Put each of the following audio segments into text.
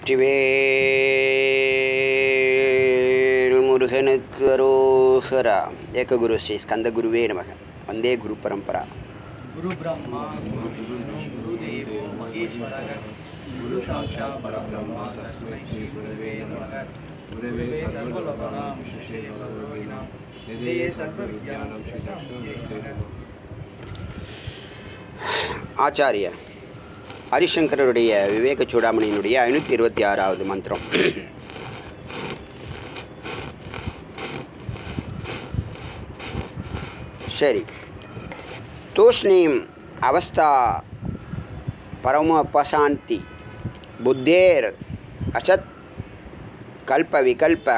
வெற்றிவேல் முருகனுக்கு அரோகரா. ஏககுரு ஸ்ரீ ஸ்கந்த குருவே நமக. வந்தே குரு பரம்பரா. குரு பிரம்மா குரு விஷ்ணு குரு தேவோ மகேஸ்வரக குரு சாட்சாத் பரபிரம்மா தஸ்மை ஸ்ரீ குருவே நமக. குருவே சர்வலோகானாம் விசேஷே யோகினாம் நிதயே சர்வ வித்யானாம் ஸ்ரீ ஆச்சாரிய ஹரிசங்கருடைய விவேக சூடாமணியினுடைய 526வது மந்திரம். சரி. தூஷ்ணீம் அவஸ்தா பரமோபசாந்தி புத்தேர் அசத் கல்ப விகல்ப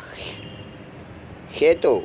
ஹேதோ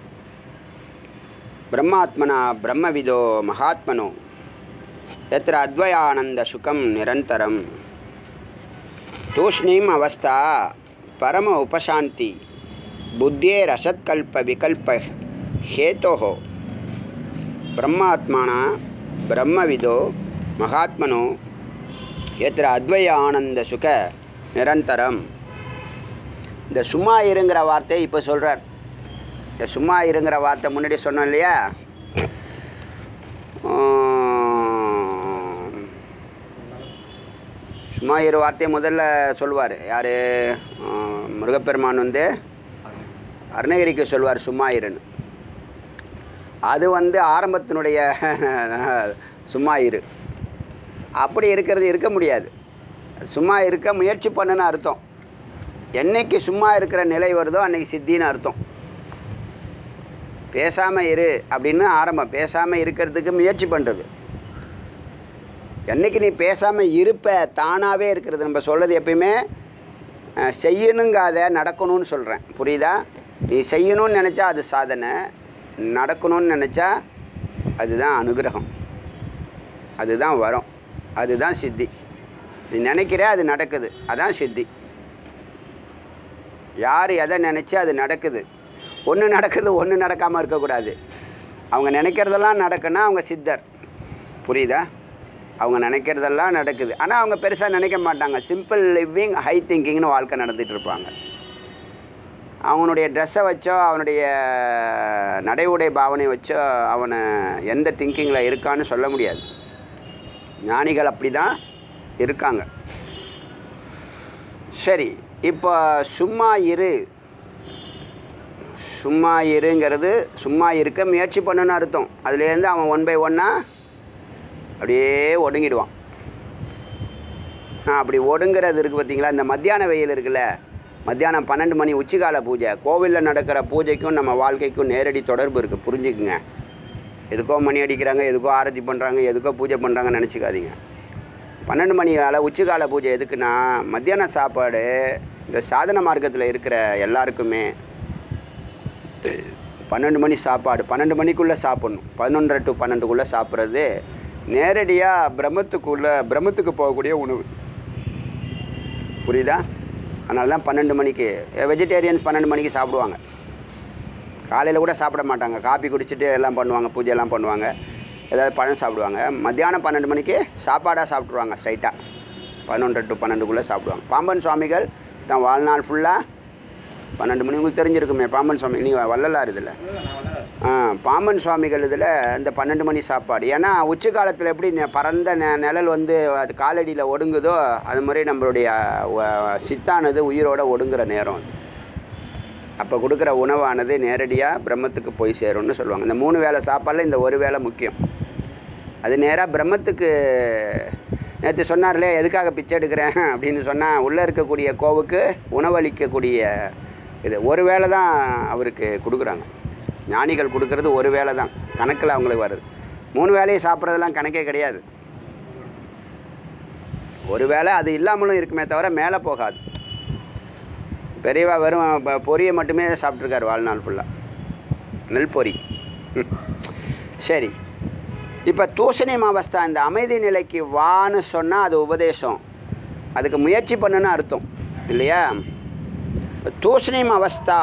பிரம்மாத்மனா பிரம்மவிதோ மகாத்மனோ यत्र अद्वयानंद सुखम निरंतरम. तूष्णीम अवस्था परम उपशांति बुद्धेरसत्कल्प विकल्प हेतो ब्रह्मात्मना ब्रह्मविदो महात्मनो यत्र अद्वयानंद सुख निरंतरम. இந்த சும்மா இருங்கிற வார்த்தை இப்போ சொல்கிறார். இந்த சும்மா இருங்கிற வார்த்தை முன்னாடி சொன்னோம் இல்லையா? சும்மா இரு வார்த்தையை முதல்ல சொல்லுவார். யார்? முருகப்பெருமான் அருணகிரிக்கு சொல்வார் சும்மா இருன்னு. அது ஆரம்பத்தினுடைய சும்மா இரு. அப்படி இருக்க முடியாது. சும்மா இருக்க முயற்சி பண்ணுன்னு அர்த்தம். என்னைக்கு சும்மா இருக்கிற நிலை வருதோ அன்றைக்கி சித்தின்னு அர்த்தம். பேசாமல் இரு அப்படின்னு ஆரம்பம். பேசாமல் இருக்கிறதுக்கு முயற்சி பண்ணுறது. என்றைக்கு நீ பேசாமல் இருப்ப தானாகவே இருக்கிறது. நம்ம சொல்கிறது எப்பயுமே செய்யணுங்காத நடக்கணும்னு சொல்கிறேன். புரியுதா? நீ செய்யணும்னு நினச்சா அது சாதனை, நடக்கணும்னு நினச்சா அதுதான் அனுகிரகம், அதுதான் வரம், அதுதான் சித்தி. நீ நினைக்கிற அது நடக்குது, அதான் சித்தி. யார் எதை நினச்சி அது நடக்குது. ஒன்று நடக்குது, ஒன்று நடக்காமல் இருக்கக்கூடாது. அவங்க நினைக்கிறதெல்லாம் நடக்குன்னா அவங்க சித்தர். புரியுதா? அவங்க நினைக்கிறதெல்லாம் நடக்குது. ஆனால் அவங்க பெருசாக நினைக்க மாட்டாங்க. சிம்பிள் லிவிங் ஹை திங்கிங்னு வாழ்க்கை நடந்துகிட்டு இருப்பாங்க. அவனுடைய ட்ரெஸ்ஸை வச்சோ அவனுடைய நடை உடை பாவனை வச்சோ அவனை எந்த திங்கிங்கில் இருக்கான்னு சொல்ல முடியாது. ஞானிகள் அப்படி தான் இருக்காங்க. சரி, இப்போ சும்மா இரு. சும்மா இருங்கிறது சும்மா இருக்க முயற்சி பண்ணுன்னு அர்த்தம். அதுலேருந்து அவன் 1 by 1 அப்படியே ஒடுங்கிடுவான். அப்படி ஒடுங்கிறது இருக்குது பார்த்தீங்களா? இந்த மத்தியான வெயில் இருக்குல்ல, மத்தியானம் 12 மணி உச்சிக்கால பூஜை. கோவிலில் நடக்கிற பூஜைக்கும் நம்ம வாழ்க்கைக்கும் நேரடி தொடர்பு இருக்குது. புரிஞ்சுக்குங்க. எதுக்கோ மணி அடிக்கிறாங்க, எதுக்கோ ஆரத்தி பண்ணுறாங்க, எதுக்கோ பூஜை பண்ணுறாங்கன்னு நினச்சிக்காதீங்க. 12 மணி வேலை உச்சிக்கால பூஜை எதுக்குன்னா, மத்தியான சாப்பாடு இந்த சாதன மார்க்கத்தில் இருக்கிற எல்லாருக்குமே 12 மணி சாப்பாடு 12 மணிக்குள்ளே சாப்பிட்ணும். 11 to 12 சாப்பிட்றது நேரடியாக பிரம்மத்துக்கு போகக்கூடிய உணவு. புரியுதா? அதனால தான் 12 மணிக்கு வெஜிடேரியன்ஸ் 12 மணிக்கு சாப்பிடுவாங்க. காலையில் கூட சாப்பிட மாட்டாங்க. காப்பி குடிச்சிட்டு எல்லாம் பண்ணுவாங்க, பூஜையெல்லாம் பண்ணுவாங்க, ஏதாவது பழம் சாப்பிடுவாங்க. மத்தியானம் 12 மணிக்கு சாப்பாடாக சாப்பிட்ருவாங்க. ஸ்ட்ரைட்டாக 11 to 12 சாப்பிடுவாங்க. பாம்பன் சுவாமிகள் தான் வாழ்நாள் ஃபுல்லாக 12 மணி. உங்களுக்கு தெரிஞ்சிருக்குமே பாம்பன் சுவாமி. நீங்கள் வள்ளலார் இதில் பாம்பன் சுவாமிகள் இதில் இந்த 12 மணி சாப்பாடு. ஏன்னா உச்சி காலத்தில் எப்படி பரந்த நிழல் அது காலடியில் ஒடுங்குதோ அது மாதிரி நம்மளுடைய சித்தானது உயிரோடு ஒடுங்குற நேரம். அப்போ கொடுக்குற உணவானது நேரடியாக பிரம்மத்துக்கு போய் சேரும்னு சொல்லுவாங்க. இந்த 3 வேளை சாப்பாடில் இந்த ஒரு வேளை முக்கியம். அது நேராக பிரம்மத்துக்கு. நேற்று சொன்னார்லே எதுக்காக பிச்சை எடுக்கிறேன் அப்படின்னு சொன்னால், உள்ளே இருக்கக்கூடிய கோவுக்கு உணவளிக்கக்கூடிய இது ஒரு வேளை தான் அவருக்கு கொடுக்குறாங்க. ஞானிகள் கொடுக்கறது ஒரு வேளை தான் கணக்கில் அவங்களுக்கு வருது. 3 வேளையை சாப்பிட்றதெல்லாம் கணக்கே கிடையாது. ஒரு வேளை அது இல்லாமலும் இருக்குமே தவிர மேலே போகாது. பெரியவா வெறும் பொரியை மட்டுமே சாப்பிட்ருக்காரு வாழ்நாள் ஃபுல்லாக, நெல் பொரி. சரி, இப்போ தூசணிம் அவஸ்தா இந்த அமைதி நிலைக்கு வான்னு சொன்னால் அது உபதேசம். அதுக்கு முயற்சி பண்ணுன்னு அர்த்தம் இல்லையா? தூசணிம் அவஸ்தா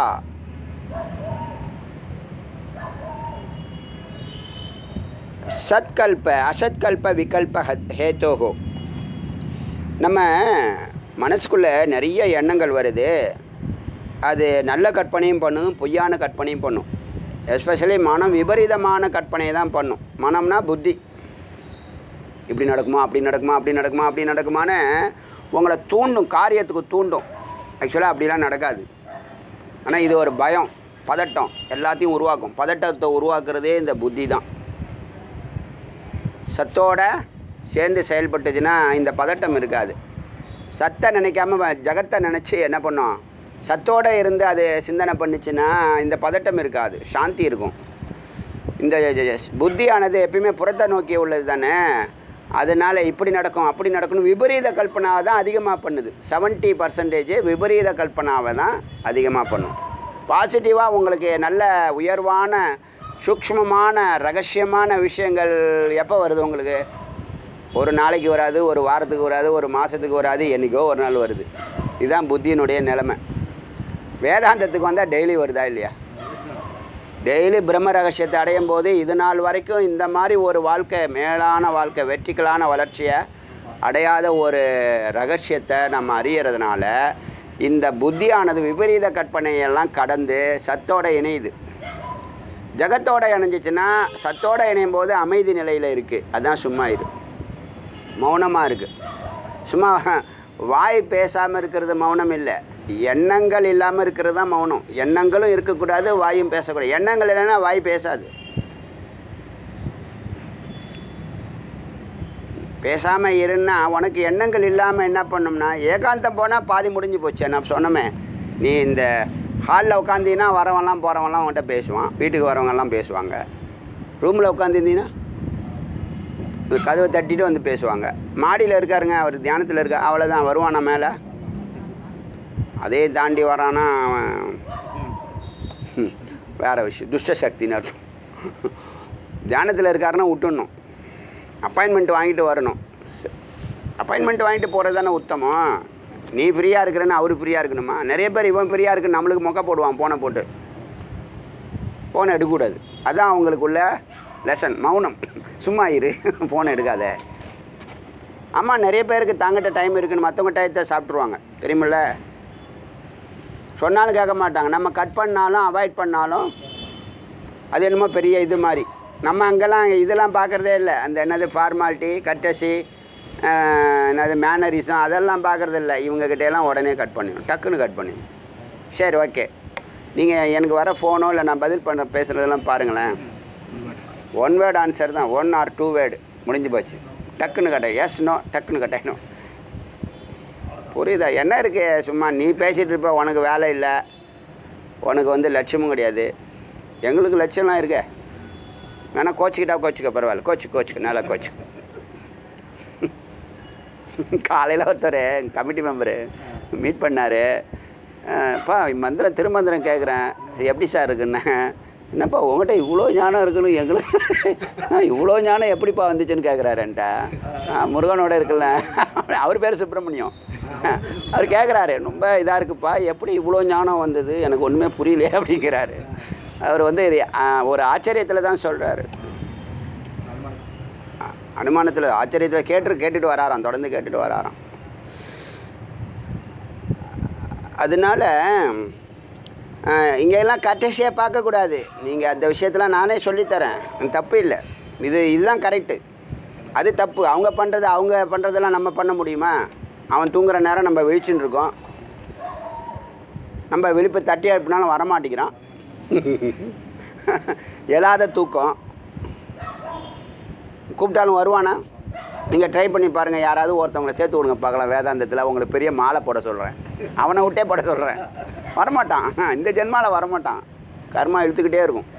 சத்கல்ப அசத்கல்ப விகல்ப ஹேத்தோகோ. நம்ம மனசுக்குள்ளே நிறைய எண்ணங்கள் வருது. அது நல்ல கற்பனையும் பண்ணும், பொய்யான கற்பனையும் பண்ணும். எஸ்பெஷலி மனம் விபரீதமான கற்பனையை தான் பண்ணும். மனம்னா புத்தி. இப்படி நடக்குமா, அப்படி நடக்குமா, அப்படி நடக்குமா, அப்படி நடக்குமான்னு உங்களை தூண்டும், காரியத்துக்கு தூண்டும். ஆக்சுவலாக அப்படிலாம் நடக்காது. ஆனால் இது ஒரு பயம், பதட்டம் எல்லாத்தையும் உருவாக்கும். பதட்டத்தை உருவாக்குறதே இந்த புத்தி தான். சத்தோட சேர்ந்து செயல்பட்டுச்சுன்னா இந்த பதட்டம் இருக்காது. சத்தை நினைக்காம ஜகத்தை நினச்சி என்ன பண்ணோம், சத்தோடு இருந்து அது சிந்தனை பண்ணிச்சுன்னா இந்த பதட்டம் இருக்காது, சாந்தி இருக்கும். இந்த புத்தியானது எப்பயுமே புறத்தை நோக்கி உள்ளது தானே. அதனால் இப்படி நடக்கும், அப்படி நடக்கணும், விபரீத கல்பனாவை தான் அதிகமாக பண்ணுது. 70% விபரீத கல்பனாவை தான் அதிகமாக பண்ணும். பாசிட்டிவாக உங்களுக்கு நல்ல உயர்வான சூக்ஷ்மமான ரகசியமான விஷயங்கள் எப்போ வருது உங்களுக்கு? ஒரு நாளைக்கு வராது, ஒரு வாரத்துக்கு வராது, ஒரு மாதத்துக்கு வராது, என்றைக்கோ ஒரு நாள் வருது. இதுதான் புத்தியினுடைய நிலைமை. வேதாந்தத்துக்கு வந்தால் டெய்லி வருதா இல்லையா? டெய்லி பிரம்ம ரகசியத்தை அடையும் போது இது நாள் வரைக்கும் இந்த மாதிரி ஒரு வாழ்க்கை, மேலான வாழ்க்கை, வெற்றிகளான வளர்ச்சியை அடையாத ஒரு ரகசியத்தை நம்ம அறியறதுனால இந்த புத்தியானது விபரீத கற்பனையெல்லாம் கடந்து சத்தோடு இணையுது. ஜகத்தோடு இணைஞ்சிச்சுன்னா சத்தோடு இணையும் போது அமைதி நிலையில் இருக்குது. அதுதான் சும்மா இது, மௌனமாக இருக்குது. சும்மா வாய் பேசாமல் இருக்கிறது மௌனம் இல்லை, எண்ணங்கள் இல்லாமல் இருக்கிறது தான் மௌனம். எண்ணங்களும் இருக்கக்கூடாது, வாயும் பேசக்கூடாது. எண்ணங்கள் இல்லைன்னா வாய் பேசாது. பேசாமல் இருன்னா உனக்கு எண்ணங்கள் இல்லாமல் என்ன பண்ணோம்னா ஏகாந்தம் போனால் பாதி முடிஞ்சு போச்சு. நான் சொன்னோமே, நீ இந்த ஹாலில் உட்காந்தின்னா வரவங்கலாம் போகிறவங்கலாம் உன்கிட்ட பேசுவான், வீட்டுக்கு வரவங்கெல்லாம் பேசுவாங்க. ரூமில் உட்காந்துருந்தீங்கன்னா கதவை தட்டிட்டு வந்து பேசுவாங்க. மாடியில் இருக்காருங்க, அவர் தியானத்தில் இருக்க, அவ்வளோதான், வருவானா மேலே. அதே தாண்டி வரானா வேறு விஷயம், துஷ்ட சக்தின்னு அர்த்தம். தியானத்தில் இருக்காருன்னா விட்டுடணும், அப்பாயின்மெண்ட் வாங்கிட்டு வரணும். அப்பாயின்மெண்ட் வாங்கிட்டு போகிறது தானே உத்தமம். நீ ஃப்ரீயாக இருக்கிறேன்னு அவர் ஃப்ரீயாக இருக்கணுமா? நிறைய பேர் இவன் ஃப்ரீயாக இருக்குன்னு நம்மளுக்கு மொக்க போடுவான், ஃபோனை போட்டு. ஃபோனை எடுக்கக்கூடாது, அதுதான் அவங்களுக்குள்ள லெசன். மௌனம், சும்மா இரு, ஃபோனை எடுக்காத. ஆமாம், நிறைய பேருக்கு தாங்கிட்ட டைம் இருக்குன்னு மற்றவங்க டயத்தை சாப்பிட்ருவாங்க, தெரியுமில்ல? சொன்னாலும் கேட்க மாட்டாங்க. நம்ம கட் பண்ணாலும் அவாய்ட் பண்ணாலும் அது என்னமோ பெரிய இது மாதிரி. நம்ம அங்கெல்லாம் இதெல்லாம் பார்க்குறதே இல்லை. அந்த என்னது ஃபார்மாலிட்டி, கட்டசி, என்னது மேனரிசம், அதெல்லாம் பார்க்குறது இல்லை. இவங்ககிட்டையெல்லாம் உடனே கட் பண்ணிடும், டக்குன்னு கட் பண்ணிடும். சரி, ஓகே, நீங்கள் எனக்கு வர ஃபோனோ இல்லை நான் பதில் பண்ண பேசுகிறதெல்லாம் பாருங்களேன். 1 வேர்டு ஆன்சர் தான், 1 or 2 வேர்டு, முடிஞ்சு போச்சு. டக்குன்னு கட்டாயிடும். எஸ் நோ, டக்குன்னு கட்டாயிடும். புரியுதா? என்ன இருக்குது, சும்மா நீ பேசிகிட்டு இருப்ப, உனக்கு வேலை இல்லை, உனக்கு லட்சியமும் கிடையாது. எங்களுக்கு லட்சியம்லாம் இருக்கே. வேணா கோச்சிக்கிட்டா கோச்சிக்க, பரவாயில்ல, கோச்சிக்கு நல்லா கோச்சிக்கு. காலையில் ஒருத்தர் கமிட்டி மெம்பரு மீட் பண்ணார். அப்பா மந்திரம் திருமந்திரம் கேட்குறேன், எப்படி சார் இருக்குன்னு. என்னப்பா உங்கள்கிட்ட இவ்வளோ ஞானம் இருக்குன்னு, எங்களுக்கு இவ்வளோ ஞானம் எப்படிப்பா வந்துச்சுன்னு கேட்குறாருன்ட்ட. முருகனோட இருக்குல்ல, அவர் பேர் சுப்பிரமணியம். அவர் கேட்குறாரு, ரொம்ப இதாக இருக்குப்பா, எப்படி இவ்வளோ ஞானம் வந்தது, எனக்கு ஒன்றுமே புரியலையே அப்படிங்கிறாரு. அவர் இது ஒரு ஆச்சரியத்தில் தான் சொல்கிறாரு. அனுமானத்தில் ஆச்சரியத்தில் கேட்டுட்டு வராராம், தொடர்ந்து கேட்டுட்டு வராராம். அதனால இங்கெல்லாம் கட்டசியாக பார்க்கக்கூடாது. நீங்கள் அந்த விஷயத்தில் நானே சொல்லித்தரேன், தப்பு இல்லை. இதுதான் கரெக்டு, அது தப்பு. அவங்க பண்ணுறதெல்லாம் நம்ம பண்ண முடியுமா? அவன் தூங்குகிற நேரம் நம்ம விழிச்சுன்னு இருக்கோம், நம்ம விழிப்பு தட்டி எழுப்பினாலும் வரமாட்டேங்கிறான். எழாத தூக்கம், கூப்பிட்டாலும் வருவானா? நீங்கள் ட்ரை பண்ணி பாருங்கள், யாராவது ஒருத்தவங்களை சேர்த்து விடுங்க பார்க்கலாம். வேதாந்தத்தில் உங்களுக்கு பெரிய மாலை போட சொல்கிறேன், அவனை விட்டே போட சொல்கிறேன். வரமாட்டான், இந்த ஜென்மாவில் வரமாட்டான், கர்மா இழுத்துக்கிட்டே இருக்கும்.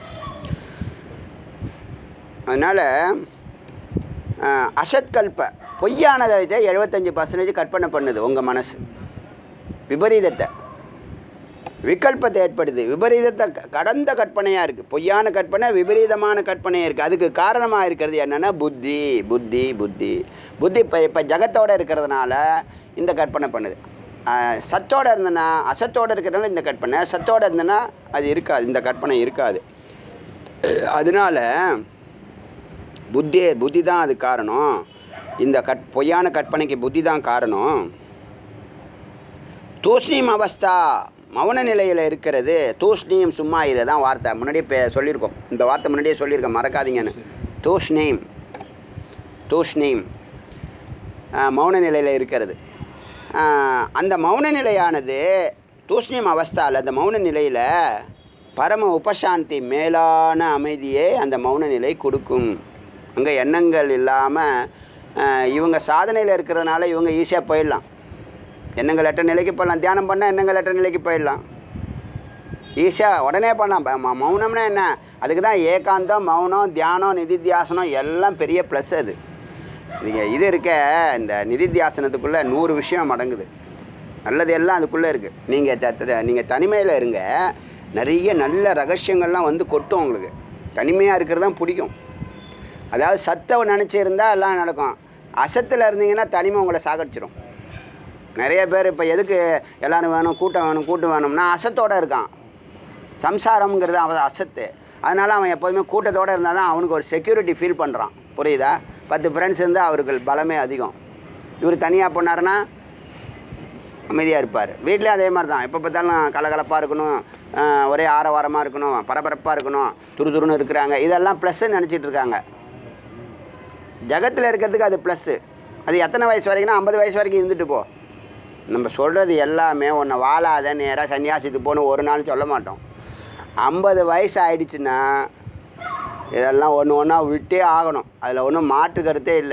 அதனால் அசத்கல்ப பொய்யானதை 75% கற்பனை பண்ணுது உங்கள் மனசு. விபரீதத்தை, விகல்பத்தை ஏற்படுது. விபரீதத்தை கடந்த கற்பனையாக இருக்குது. பொய்யான கற்பனை, விபரீதமான கற்பனையாக இருக்குது. அதுக்கு காரணமாக இருக்கிறது என்னென்னா புத்தி. புத்தி புத்தி புத்தி இப்போ ஜகத்தோடு இருக்கிறதுனால இந்த கற்பனை பண்ணுது. சத்தோடு இருந்ததுன்னா, அசத்தோடு இருக்கிறதுனால இந்த கற்பனை, சத்தோடு இருந்ததுன்னா அது இருக்காது, இந்த கற்பனை இருக்காது. அதனால் புத்தி தான் அது காரணம். இந்த பொய்யான கற்பனைக்கு புத்தி தான் காரணம். தூஷ்ணீம் அவஸ்தா மௌன நிலையில் இருக்கிறது. தூஷ்ணீம் சும்மா இரு தான் வார்த்தை. முன்னாடியே சொல்லியிருக்கோம். இந்த வார்த்தை முன்னாடியே சொல்லியிருக்கோம், மறக்காதீங்கன்னு. தூஷ்ணீம் தூஷ்ணீம் மௌன நிலையில் இருக்கிறது. அந்த மௌன நிலையானது தூஷ்ணீம் அவஸ்தாவில், அந்த மௌன நிலையில் பரம உபசாந்தி மேலான அமைதியை அந்த மௌன நிலை கொடுக்கும். அங்கே எண்ணங்கள் இல்லாமல் இவங்க சாதனையில் இருக்கிறதுனால இவங்க ஈஸியாக போயிடலாம். எண்ணங்கள் அற்ற நிலைக்கு போயிடலாம். தியானம் பண்ணால் எண்ணங்கள் அற்ற நிலைக்கு போயிடலாம். ஈஸியாக உடனே பண்ணலாம். மௌனம்னா என்ன? அதுக்கு தான் ஏகாந்தம், மௌனம், தியானம், நிதித்தியாசனம் எல்லாம் பெரிய ப்ளஸ். அது நீங்கள் இது இருக்க இந்த நிதித்தியாசனத்துக்குள்ளே 100 விஷயம் அடங்குது. நல்லது எல்லாம் அதுக்குள்ளே இருக்குது. நீங்கள் தனிமையில் இருங்க, நிறைய நல்ல ரகசியங்கள்லாம் வந்து கொட்டும் உங்களுக்கு. தனிமையாக இருக்கிறது தான் பிடிக்கும். அதாவது சத்தை நினச்சிருந்தால் எல்லாம் நடக்கும். அசத்தில் இருந்தீங்கன்னா தனிமை உங்களை சாகடிச்சிடும். நிறைய பேர் இப்போ எதுக்கு எல்லோரும் வேணும், கூட்டம் வேணும்னா அசத்தோடு இருக்கான். சம்சாரம்ங்கிறது அவன் அசத்து. அதனால் அவன் எப்போதுமே கூட்டத்தோடு இருந்தால் தான் அவனுக்கு ஒரு செக்யூரிட்டி ஃபீல் பண்ணுறான். புரியுதா? 10 ஃப்ரெண்ட்ஸ் இருந்தால் அவருக்கு பலமே அதிகம். இவர் தனியாக போனாருன்னா அமைதியாக இருப்பார். வீட்லேயும் அதே மாதிரி தான். எப்போ பார்த்தாலும் கலகலப்பாக இருக்கணும், ஒரே ஆரவாரமாக இருக்கணும், பரபரப்பாக இருக்கணும், துருதுருன்னு இருக்கிறாங்க. இதெல்லாம் ப்ளஸ்ன்னு நினச்சிட்டு இருக்காங்க. ஜகத்தில் இருக்கிறதுக்கு அது ப்ளஸ்ஸு. அது எத்தனை வயசு வரைக்கும்னா 50 வயசு வரைக்கும் இருந்துட்டு போ. நம்ம சொல்கிறது எல்லாமே ஒன்று வாழாத நேராக சன்னியாசித்து போகணும் ஒரு நாள் சொல்ல மாட்டோம். 50 வயசு ஆயிடுச்சுன்னா இதெல்லாம் ஒன்றா விட்டே ஆகணும். அதில் ஒன்றும் மாற்று கருத்தே இல்லை.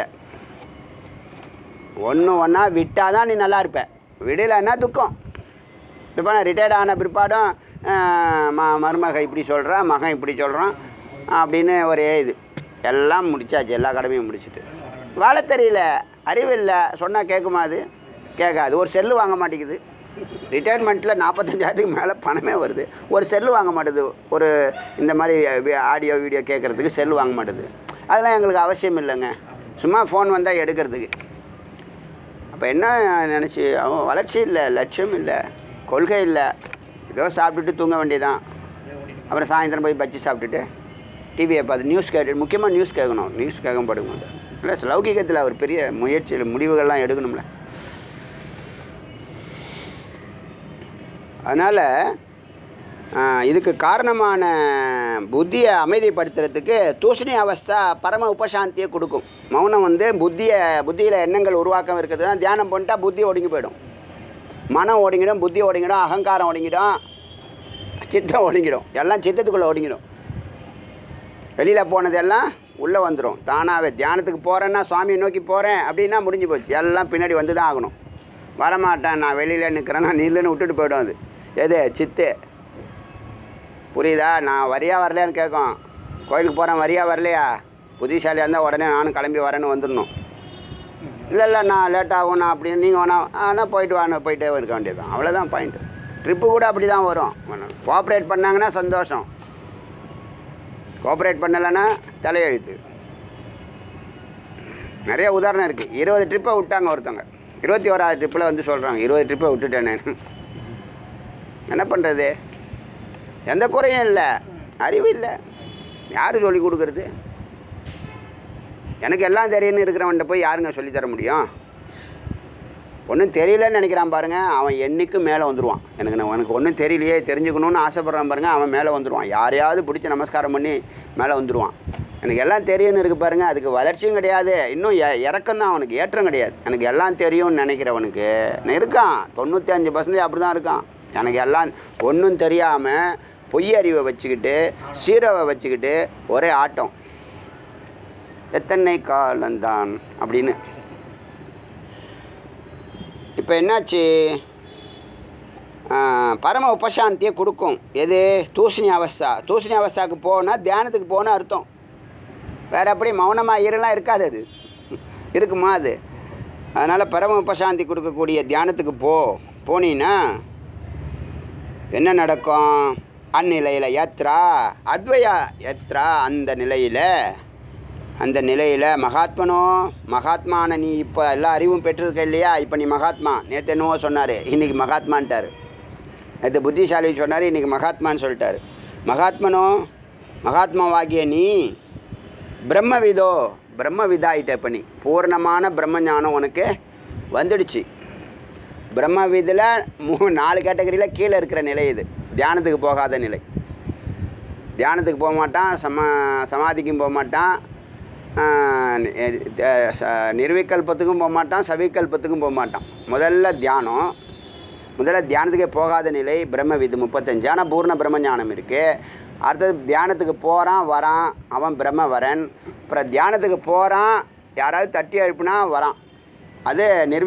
ஒன்றா விட்டால் தான் நீ நல்லா இருப்ப. விடலைன்னா துக்கம். இப்போ நான் ரிட்டையர்ட் ஆன பிற்பாடும் மருமக இப்படி சொல்கிறான், மகன் இப்படி சொல்கிறான் அப்படின்னு ஒரே இது. எல்லாம் முடிச்சாச்சு, எல்லா கடமையும் முடிச்சுட்டு வாழ தெரியல, அறிவு இல்லை. சொன்னால் கேட்குமா? அது கேட்காது. ஒரு செல்லு வாங்க மாட்டேங்குது. ரிட்டையர்மெண்ட்டில் 45,000க்கு மேலே பணமே வருது. ஒரு செல்லு வாங்க மாட்டுது. ஒரு இந்த மாதிரி ஆடியோ வீடியோ கேட்குறதுக்கு செல்லு வாங்க மாட்டுது. அதெல்லாம் எங்களுக்கு அவசியம் இல்லைங்க. சும்மா ஃபோன் வந்தால் எடுக்கிறதுக்கு. அப்போ என்ன நினச்சி அவன் வளர்ச்சி இல்லை, லட்சியம் இல்லை, கொள்கை இல்லை. ஏதோ சாப்பிட்டுட்டு தூங்க வேண்டியதான். அப்புறம் சாயந்தரம் போய் பஜ்ஜி சாப்பிட்டுட்டு டிவியை பார்த்து நியூஸ் கேட்டு, முக்கியமாக நியூஸ் கேட்கணும். நியூஸ் கேட்க படுக்க மாட்டேன். இல்லை லௌகிகத்தில் ஒரு பெரிய முயற்சியில் முடிவுகள்லாம் எடுக்கணும்ல. அதனால் இதுக்கு காரணமான புத்தியை அமைதிப்படுத்துறதுக்கு தூஷணி அவஸ்தா பரம உபசாந்தியை கொடுக்கும். மௌனம் வந்து புத்தியில் எண்ணங்கள் உருவாக்கம் இருக்கிறது தான். தியானம் பண்ணிட்டா புத்தி ஒடுங்கி போயிடும். மனம் ஒடுங்கிடும், புத்தி ஒடுங்கிடும், அகங்காரம் ஒடுங்கிடும், சித்தம் ஒடுங்கிடும். எல்லாம் சித்தத்துக்குள்ளே ஒடுங்கிடும். வெளியில் போனதெல்லாம் உள்ளே வந்துடும் தானாகவே. தியானத்துக்கு போகிறேன்னா சுவாமியை நோக்கி போகிறேன் அப்படின்னா முடிஞ்சு போச்சு. எல்லாம் பின்னாடி வந்து தான் ஆகணும். வரமாட்டேன், நான் வெளியில் நிற்கிறேன்னா நில்லுன்னு விட்டுட்டு போய்டும். அது எது? சித்து. புரியுதா? நான் வரியா வரலையான்னு கேட்கும். கோயிலுக்கு போகிறேன், வரியா வரலையா? புத்திசாலியாக இருந்தால் உடனே நானும் கிளம்பி வரேன்னு வந்துடணும். இல்லை நான் லேட்டாகும் நான் அப்படின்னு நீங்கள் வேணா ஆனால் போயிட்டே இருக்க வேண்டியது தான். அவ்வளோதான் பாயிண்ட்டு. ட்ரிப்பு கூட அப்படி தான் வரும். கோஆப்ரேட் பண்ணாங்கன்னா சந்தோஷம், கோஆப்ரேட் பண்ணலைன்னா தலையெழுத்து. நிறைய உதாரணம் இருக்குது. 20 ட்ரிப்பை விட்டாங்க ஒருத்தவங்க. 21வது ட்ரிப்பில் வந்து சொல்கிறாங்க 20 ட்ரிப்பை விட்டுட்டேன் நான். என்ன பண்ணுறது? எந்த குறையும் இல்லை, அறிவு இல்லை. யார் சொல்லிக் கொடுக்குறது? எனக்கு எல்லாம் தெரியும்னு இருக்கிறவன்ட்ட போய் யாருங்க சொல்லித்தர முடியும்? ஒன்றும் தெரியலன்னு நினைக்கிறான் பாருங்கள், அவன் என்றைக்கும் மேலே வந்துடுவான். எனக்கு ஒன்றும் தெரியலையே, தெரிஞ்சுக்கணுன்னு ஆசைப்பட்றான் பாருங்கள், அவன் மேலே வந்துடுவான். யாரையாவது பிடிச்சி நமஸ்காரம் பண்ணி மேலே வந்துடுவான். எனக்கு எல்லாம் தெரியும்னு இருக்குது பாருங்கள், அதுக்கு வளர்ச்சியும் கிடையாது, இன்னும் இறக்கம் தான். அவனுக்கு ஏற்றம் கிடையாது. எனக்கு எல்லாம் தெரியும்னு நினைக்கிறவனுக்கு இருக்கான் 95% அப்படி தான் இருக்கான். எனக்கு எல்லாம் ஒன்றும் தெரியாமல் பொய் அறிவை வச்சுக்கிட்டு சீரவை வச்சுக்கிட்டு ஒரே ஆட்டம். எத்தனை காலந்தான் அப்படின்னு. இப்போ என்னாச்சு? பரம உபசாந்தியை கொடுக்கும். எது? தூஷணி அவஸ்தா. தூஷணி அவஸ்தாவுக்கு போனால் தியானத்துக்கு போனால் அர்த்தம். வேறு அப்படி மௌனமாக இருலாம் இருக்காது. அது இருக்குமா? அது அதனால் பரம உபசாந்தி கொடுக்கக்கூடிய தியானத்துக்கு போனீன்னா என்ன நடக்கும்? அந்நிலையில் யாத்ரா அத்வயா யாத்ரா, அந்த நிலையில் மகாத்மான நீ இப்போ எல்லா அறிவும் பெற்றிருக்க இல்லையா? இப்போ நீ மகாத்மா. நேற்று என்னவோ சொன்னார், இன்றைக்கி மகாத்மான்ட்டார். நேற்று புத்திசாலி சொன்னார், இன்றைக்கி மகாத்மான்னு சொல்லிட்டார். மகாத்மாவாகிய நீ பிரம்மவிதாயிட்ட. இப்போ நீ பூர்ணமான பிரம்மஞானம் உனக்கு வந்துடுச்சு. பிரம்மவிதில் 4 கேட்டகரியில் கீழே இருக்கிற நிலை இது. தியானத்துக்கு போகாத நிலை. தியானத்துக்கு போக மாட்டான், சமாதிக்கும் போக மாட்டான், நிர்விகல்பத்துக்கும் போக மாட்டான், சவிகல்பத்துக்கும் போக மாட்டான். முதல்ல தியானத்துக்கே போகாத நிலை பிரம்மவிது 35. ஆனால் பூர்ண பிரம்ம ஞானம் இருக்குது. அடுத்தது தியானத்துக்கு போகிறான் வரான், அவன் பிரம்மவரன். அப்புறம் தியானத்துக்கு போகிறான், யாராவது தட்டி எழுப்புனா வரான், அது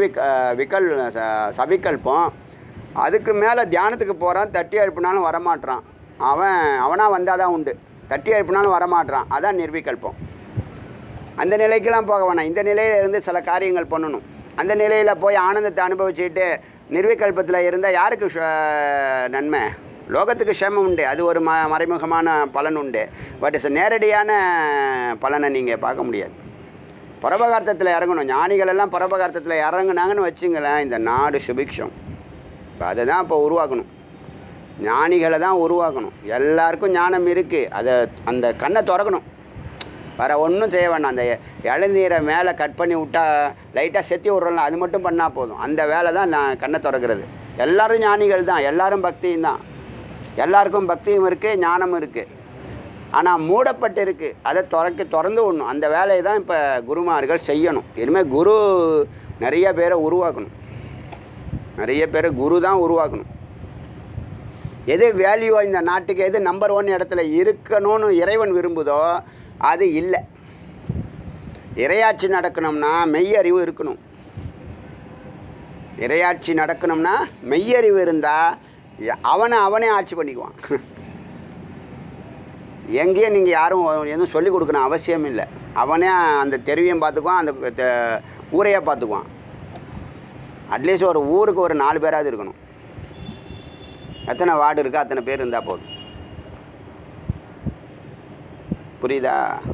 சவிகல்பம். அதுக்கு மேலே தியானத்துக்கு போகிறான், தட்டி எழுப்புனாலும் வரமாட்டான், அவனாக வந்தால் தான் உண்டு, தட்டி எழுப்புனாலும் வரமாட்டான், அதான் நிர்விகல்பம். அந்த நிலைக்கெல்லாம் போக வேணாம். இந்த நிலையில் இருந்து சில காரியங்கள் பண்ணணும். அந்த நிலையில் போய் ஆனந்தத்தை அனுபவிச்சுட்டு நிர்விகல்பத்தில் இருந்தால் யாருக்கு நன்மை? லோகத்துக்கு க்ஷேமம் உண்டு, அது ஒரு மறைமுகமான பலன் உண்டு. பட் நேரடியான பலனை நீங்கள் பார்க்க முடியாது. பரோபகார்த்தத்தில் இறங்கணும். ஞானிகளெல்லாம் பரோபகார்த்தத்தில் இறங்குனாங்கன்னு வச்சுங்களேன், இந்த நாடு சுபிக்ஷம். அதை தான் இப்போ உருவாக்கணும், ஞானிகளை தான் உருவாக்கணும். எல்லாருக்கும் ஞானம் இருக்குது, அந்த கண்ணை திறக்கணும். வேறு ஒன்றும் செய்ய வேண்டாம். அந்த இளநீரை மேலே கட் பண்ணி விட்டால் லைட்டாக செத்தி விட்றோம்ல, அது மட்டும் பண்ணால் போதும். அந்த வேலை தான் நான் கண்ணை திறக்கிறது. எல்லோரும் ஞானிகள் தான், எல்லோரும் பக்தியும் தான். எல்லாருக்கும் பக்தியும் இருக்குது, ஞானமும் இருக்குது. ஆனால் மூடப்பட்டு இருக்குது, அதை திறந்து விடணும். அந்த வேலையை தான் இப்போ குருமார்கள் செய்யணும். இனிமேல் குரு நிறைய பேரை உருவாக்கணும், நிறைய பேரை குரு தான் உருவாக்கணும். எது வேல்யூவோ இந்த நாட்டுக்கு, எது நம்பர் 1 இடத்துல இருக்கணும்னு இறைவன் விரும்புதோ அது இல்லை. இறையாட்சி நடக்கணும்னா மெய்யறிவு இருக்கணும். இறையாட்சி நடக்கணும்னா மெய்யறிவு இருந்தால் அவனே ஆட்சி பண்ணிக்குவான். எங்கேயும் நீங்கள் யாரும் எதுவும் சொல்லிக் கொடுக்கணும் அவசியம் இல்லை. அவனே அந்த தெருவையும் பார்த்துக்குவான், அந்த ஊரையே பார்த்துக்குவான். அட்லீஸ்ட் ஒரு ஊருக்கு ஒரு 4 பேராவது இருக்கணும். எத்தனை வார்டு இருக்கோ அத்தனை பேர் இருந்தால் போதும். புரியுதா?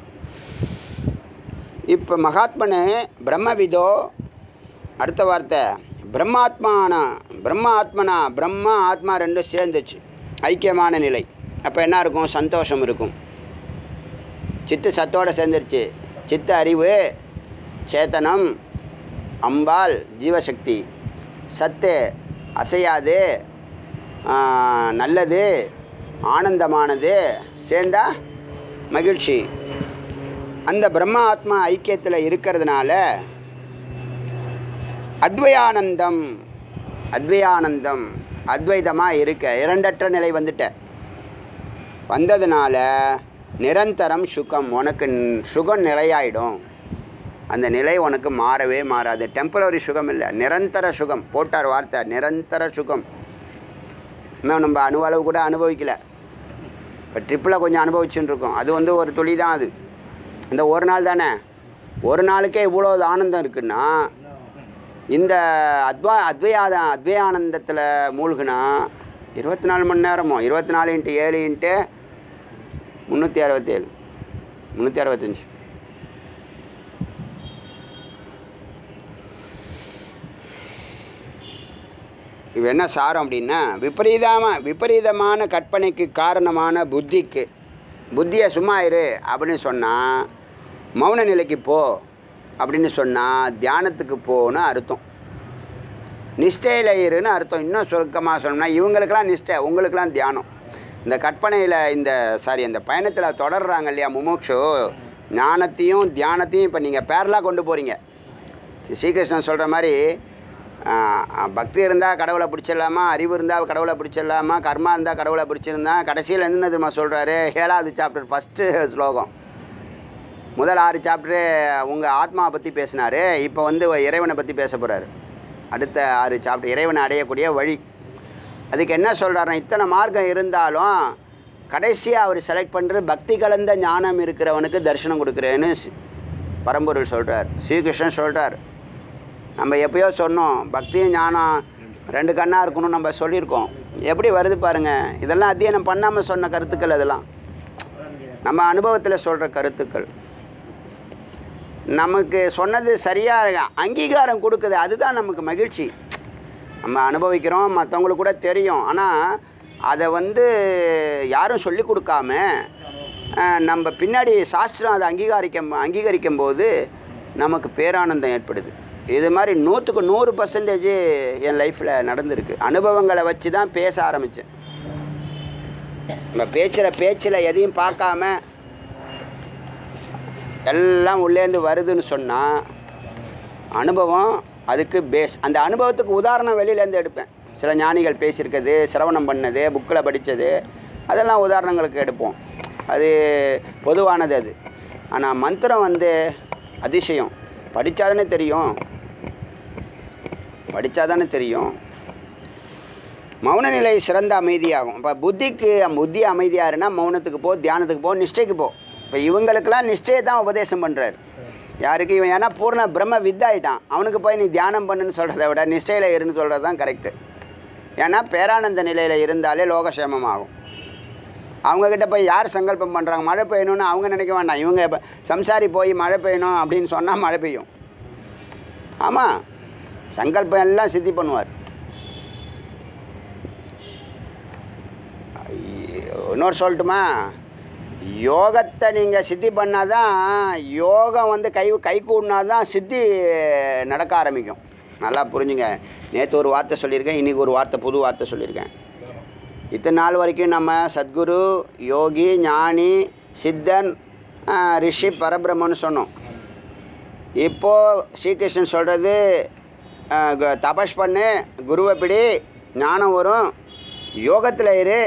இப்போ மகாத்மனு பிரம்மவிதோ, அடுத்த வார்த்தை பிரம்ம ஆத்மா ரெண்டும் சேர்ந்துச்சு, ஐக்கியமான நிலை. அப்போ என்ன இருக்கும்? சந்தோஷம் இருக்கும். சித்து சத்தோடு சேர்ந்துருச்சு. சித்த அறிவு, சேத்தனம், அம்பாள் ஜீவசக்தி, சத்து அசையாது, நல்லது, ஆனந்தமானது, சேர்ந்தா மகிழ்ச்சி. அந்த பிரம்ம ஆத்மா ஐக்கியத்தில் இருக்கிறதுனால அத்வையானந்தம் அத்வைதமாக இருக்க, இரண்டற்ற நிலை வந்ததுனால நிரந்தரம் சுகம், உனக்கு சுகம் நிலையாயிடும். அந்த நிலை உனக்கு மாறவே மாறாது. டெம்பரரி சுகம் இல்லை, நிரந்தர சுகம். போட்டார் வார்த்தை, நிரந்தர சுகம். இன்னும் நம்ம அணுவளவு கூட அனுபவிக்கலை. இப்போ ட்ரிப்பில் கொஞ்சம் அனுபவிச்சுன்னு இருக்கோம். அது ஒரு துளி தான். அது இந்த ஒரு நாள் தானே, ஒரு நாளுக்கே இவ்வளோ ஆனந்தம் இருக்குன்னா, இந்த அத்வையானந்தத்தில் மூழ்குனா 24 மணி நேரமோ, 24 × 7 × 367 365. இது என்ன சாரம் அப்படின்னா, விபரீதமான கற்பனைக்கு காரணமான புத்தியை சும்மா இரு அப்படின்னு சொன்னால், மௌன நிலைக்கு போ அப்படின்னு சொன்னால் தியானத்துக்கு போன்னு அர்த்தம். நிஷ்டையில் இருன்னு அர்த்தம். இன்னும் சுருக்கமாக சொன்னோம்னா, இவங்களுக்கெல்லாம் நிஷ்டை, உங்களுக்கெல்லாம் தியானம். இந்த கற்பனையில் அந்த பயணத்தில் தொடர்றாங்க இல்லையா முமுட்சு, ஞானத்தையும் தியானத்தையும் இப்போ நீங்கள் பேரலாக கொண்டு போகிறீங்க. ஸ்ரீகிருஷ்ணன் சொல்கிற மாதிரி, பக்தி இருந்தால் கடவுளை பிடிச்சிடலாமா, அறிவு இருந்தால் கடவுளை பிடிச்சிடலாமா, கர்மா இருந்தால் கடவுளை பிடிச்சிருந்தா, கடைசியில் என்ன தெரியுமா சொல்கிறாரு? 7வது சாப்டர் ஃபஸ்ட்டு ஸ்லோகம். முதல் 6 சாப்டரு உங்கள் ஆத்மாவை பற்றி பேசினார். இப்போ இறைவனை பற்றி பேச போகிறாரு. அடுத்த 6 சாப்டர் இறைவனை அடையக்கூடிய வழி. அதுக்கு என்ன சொல்கிறாருன்னா, இத்தனை மார்க்கம் இருந்தாலும் கடைசியாக அவர் செலக்ட் பண்ணுற பக்தி கலந்த ஞானம் இருக்கிறவனுக்கு தரிசனம் கொடுக்குறேன்னு பரம்பொருள் சொல்கிறார், ஸ்ரீகிருஷ்ணன் சொல்கிறார். நம்ம எப்போயோ சொன்னோம், பக்தியும் ஞானம் 2 கண்ணாக இருக்கணும்னு நம்ம சொல்லியிருக்கோம். எப்படி வருது பாருங்கள். இதெல்லாம் அத்தியனம் பண்ணாமல் சொன்ன கருத்துக்கள், அதெல்லாம் நம்ம அனுபவத்தில் சொல்கிற கருத்துக்கள். நமக்கு சொன்னது சரியாக அங்கீகாரம் கொடுக்குது, அதுதான் நமக்கு மகிழ்ச்சி. நம்ம அனுபவிக்கிறோம், மற்றவங்களுக்கு கூட தெரியும். ஆனால் அதை யாரும் சொல்லி கொடுக்காம நம்ம பின்னாடி சாஸ்திரம் அதை அங்கீகரிக்கும் போது நமக்கு பேரானந்தம் ஏற்படுது. இது மாதிரி 100க்கு 100% என் லைஃப்பில் நடந்திருக்கு. அனுபவங்களை வச்சு தான் பேச ஆரம்பித்தேன். நம்ம பேச்சில் எதையும் பார்க்காம எல்லாம் உள்ளேருந்து வருதுன்னு சொன்னால் அனுபவம் அதுக்கு பேஸ். அந்த அனுபவத்துக்கு உதாரணம் வெளியிலேருந்து எடுப்பேன். சில ஞானிகள் பேசியிருக்கிறது, சிரவணம் பண்ணது, புக்கில் படித்தது, அதெல்லாம் உதாரணங்களுக்கு எடுப்போம். அது பொதுவானது அது. ஆனால் மந்திரம் வந்து அதிசயம். படித்தாதானே தெரியும். மௌன நிலை சிறந்த அமைதியாகும். இப்போ புத்தி அமைதியாருன்னா மௌனத்துக்கு போ, தியானத்துக்கு போ, நிஷ்டைக்கு போ. இப்போ இவங்களுக்கெல்லாம் நிஷ்டையை தான் உபதேசம் பண்ணுறாரு. யாருக்கு? இவன் ஏன்னா பூர்ண பிரம்ம வித்தாயிட்டான். அவனுக்கு போய் நீ தியானம் பண்ணுன்னு சொல்கிறத விட நிஷ்டையில் இருன்னு சொல்கிறது தான் கரெக்டு. ஏன்னா பேரானந்த நிலையில் இருந்தாலே லோகக்ஷேமம் ஆகும். அவங்கக்கிட்ட போய் யார் சங்கல்பம் பண்ணுறாங்க மழை பெய்யணும்னு அவங்க நினைக்க வேண்டாம். இவங்க இப்போ சம்சாரி போய் மழை பெய்யணும் அப்படின்னு சொன்னால் மழை பெய்யும். ஆமாம், சங்கல்பம் எல்லாம் சித்தி பண்ணுவார். இன்னொரு சொல்லட்டுமா? யோகத்தை நீங்கள் சித்தி பண்ணால் தான், யோகம் வந்து கை கூடினா தான் சித்தி நடக்க ஆரம்பிக்கும். நல்லா புரிஞ்சுங்க. நேற்று ஒரு வார்த்தை சொல்லியிருக்கேன், இன்றைக்கி ஒரு புது வார்த்தை சொல்லியிருக்கேன். இத்தனை நாள் வரைக்கும் நம்ம சத்குரு, யோகி, ஞானி, சித்தன், ரிஷி, பரபிரம்மன்னு சொன்னோம். இப்போது ஸ்ரீகிருஷ்ணன் சொல்கிறது தபஸ் பண்ணு, குருவை பிடி, ஞானம் வரும். யோகத்தில் இரு,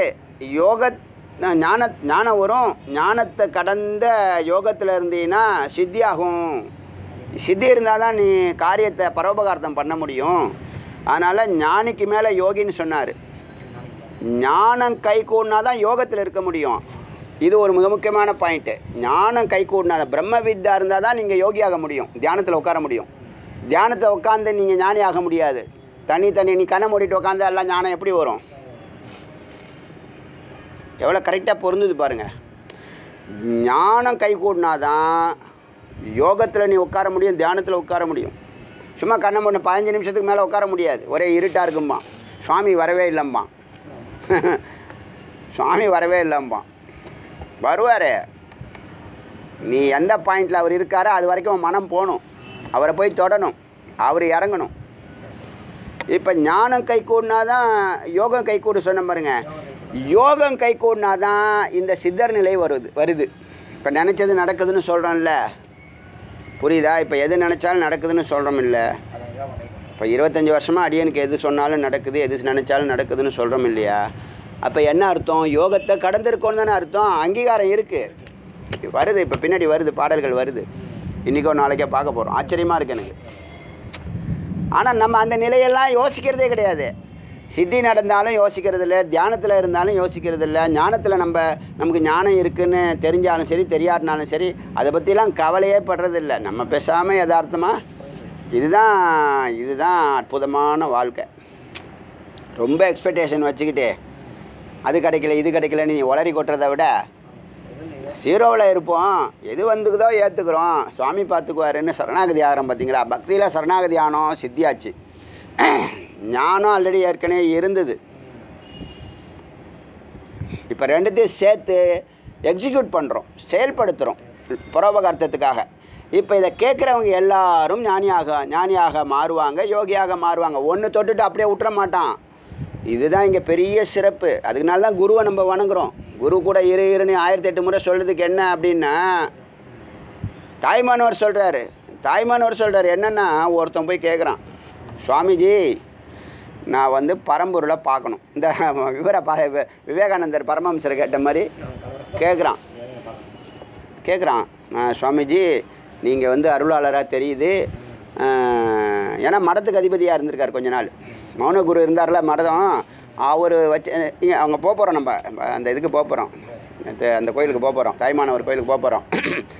ஞானம் வரும். ஞானத்தை கடந்த யோகத்தில் இருந்தீங்கன்னா சித்தி ஆகும். சித்தி இருந்தால் தான் நீ காரியத்தை பரோபகாரத்தம் பண்ண முடியும். அதனால் ஞானிக்கு மேலே யோகின்னு சொன்னார். ஞானம் கை கூடினா தான் யோகத்தில் இருக்க முடியும். இது ஒரு மிக முக்கியமான பாயிண்ட்டு. ஞானம் கை கூடினா தான், பிரம்ம வித்யா இருந்தால் தான் நீங்கள் யோகியாக முடியும், தியானத்தில் உட்கார முடியும். தியானத்தை உட்காந்து நீங்கள் ஞானி ஆக முடியாது. தனி நீ கண்ணை மூடிட்டு உட்காந்து எல்லாம் ஞானம் எப்படி வரும்? எவ்வளோ கரெக்டாக பொருந்துது பாருங்கள். ஞானம் கை கூடினா தான் யோகத்தில் நீ உட்கார முடியும், தியானத்தில் உட்கார முடியும். சும்மா கண்ணை மூணு 15 நிமிஷத்துக்கு மேலே உட்கார முடியாது. ஒரே இருட்டாக இருக்கும்பான். சுவாமி வரவே இல்லைம்பான். சுவாமி வரவே இல்லைம்பான். வருவார். நீ எந்த பாயிண்டில் அவர் இருக்காரோ அது வரைக்கும் மனம் போகணும், அவரை போய் தொடணும், அவர் இறங்கணும். இப்போ ஞானம் கை கூடினா தான் யோகம் கை கூடு சொன்ன பாருங்க. யோகம் கை கூடினா தான் இந்த சித்தர் நிலை வருது. இப்போ நினச்சது நடக்குதுன்னு சொல்கிறோம்ல, புரியுதா? இப்போ எது நினச்சாலும் நடக்குதுன்னு சொல்கிறோம் இல்லை? இப்போ 25 வருஷமாக அடியனுக்கு எது சொன்னாலும் நடக்குது, எது நினச்சாலும் நடக்குதுன்னு சொல்கிறோம் இல்லையா? அப்போ என்ன அர்த்தம்? யோகத்தை கடந்திருக்கோன்னு தானே அர்த்தம். அங்கீகாரம் இருக்குது, வருது. இப்போ பின்னாடி வருது, பாடல்கள் வருது. இன்றைக்கோ நாளைக்கே பார்க்க போகிறோம். ஆச்சரியமாக இருக்குது எனக்கு. ஆனால் நம்ம அந்த நிலையெல்லாம் யோசிக்கிறதே கிடையாது. சித்தி நடந்தாலும் யோசிக்கிறது இல்லை, தியானத்தில் இருந்தாலும் யோசிக்கிறது இல்லை. ஞானத்தில் நமக்கு ஞானம் இருக்குதுன்னு தெரிஞ்சாலும் சரி, தெரியாட்டினாலும் சரி, அதை பற்றிலாம் கவலையே படுறதில்லை. நம்ம பேசாமல் யதார்த்தமாக இதுதான் அற்புதமான வாழ்க்கை. ரொம்ப எக்ஸ்பெக்டேஷன் வச்சுக்கிட்டே அது கிடைக்கல இது கிடைக்கலன்னு நீ உளறி கொட்டுறதை விட ஜீரோவில் இருப்போம். எது வந்துக்குதோ ஏற்றுக்கிறோம், சுவாமி பார்த்துக்குவாருன்னு சரணாகதி ஆகிறோம். பார்த்தீங்களா? பக்தியில் சரணாகதி ஆனோம், சித்தியாச்சு. ஞானம் ஆல்ரெடி ஏற்கனவே இருந்தது. இப்போ ரெண்டுத்தையும் சேர்த்து எக்ஸிக்யூட் பண்ணுறோம், செயல்படுத்துகிறோம் பரோபகார்த்தத்துக்காக. இப்போ இதை கேட்குறவங்க எல்லாரும் ஞானியாக மாறுவாங்க, யோகியாக மாறுவாங்க. ஒன்று தொட்டுட்டு அப்படியே விட்டுற மாட்டான். இதுதான் இங்கே பெரிய சிறப்பு. அதுக்குனால தான் குருவை நம்ம வணங்குறோம். குரு கூட இருன்னு 1008 முறை சொல்கிறதுக்கு என்ன அப்படின்னா, தாய்மானவர் சொல்கிறாரு என்னென்னா, ஒருத்தன் போய் கேட்குறான், சுவாமிஜி நான் பரம்பொருளை பார்க்கணும். இந்த விவேகானந்தர் பரமஹம்சரை கேட்ட மாதிரி கேட்குறான் சுவாமிஜி நீங்கள் அருளாளராக தெரியுது. ஏன்னா மடத்துக்கு அதிபதியாக இருந்திருக்கார் கொஞ்ச நாள். மௌன குரு இருந்தார்ல மடம், அவர் வச்சு அவங்க போக போகிறோம். நம்ம அந்த இதுக்கு போக போகிறோம், அந்த கோயிலுக்கு போக போகிறோம், தாய்மானவர் கோயிலுக்கு போக போகிறோம்.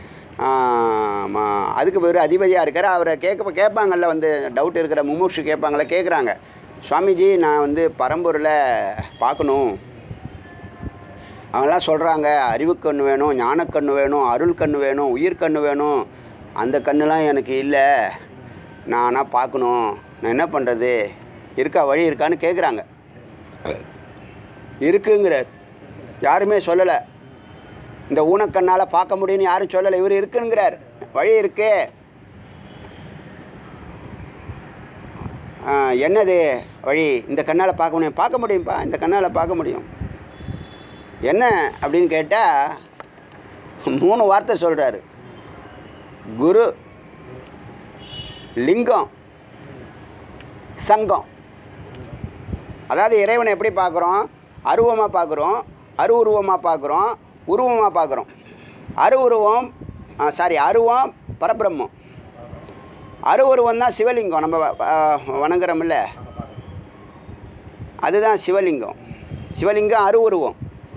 அதுக்கு ஒரு அதிபதியாக இருக்கார். அவரை கேட்பாங்கள்ல டவுட் இருக்கிற முமுட்சு கேட்பாங்கள்ல, கேட்குறாங்க, சுவாமிஜி நான் பரம்பொருளை பார்க்கணும். அவங்களாம் சொல்கிறாங்க அறிவுக்கண்ணு வேணும், ஞானக்கண்ணு வேணும், அருள் கண்ணு வேணும், உயிர்கண்ணு வேணும். அந்த கண்ணுலாம் எனக்கு இல்லை, நான் ஆனால் பார்க்கணும். நான் என்ன பண்ணுறது? வழி இருக்கான்னு கேட்குறாங்க. இருக்குங்கிறார். யாருமே சொல்லலை. இந்த ஊனக்கண்ணால் பார்க்க முடியும்னு யாரும் சொல்லலை. இவர் இருக்குங்கிறார். வழி இருக்கே. என்னது வழி? இந்த கண்ணால் பார்க்க முடியும். பார்க்க முடியும்ப்பா, இந்த கண்ணால் பார்க்க முடியும். என்ன அப்படின்னு கேட்டால் 3 வார்த்தை சொல்கிறாரு. குரு, லிங்கம், சங்கம். அதாவது இறைவனை எப்படி பார்க்குறோம்? அருவமாக பார்க்குறோம், அருவுருவமாக பார்க்குறோம், உருவமாக பார்க்குறோம். அருவம் பரபிரம்மம். அருவுருவம் தான் சிவலிங்கம். நம்ம வணங்குறோம்ல, அதுதான் சிவலிங்கம். சிவலிங்கம் அருவுருவம்.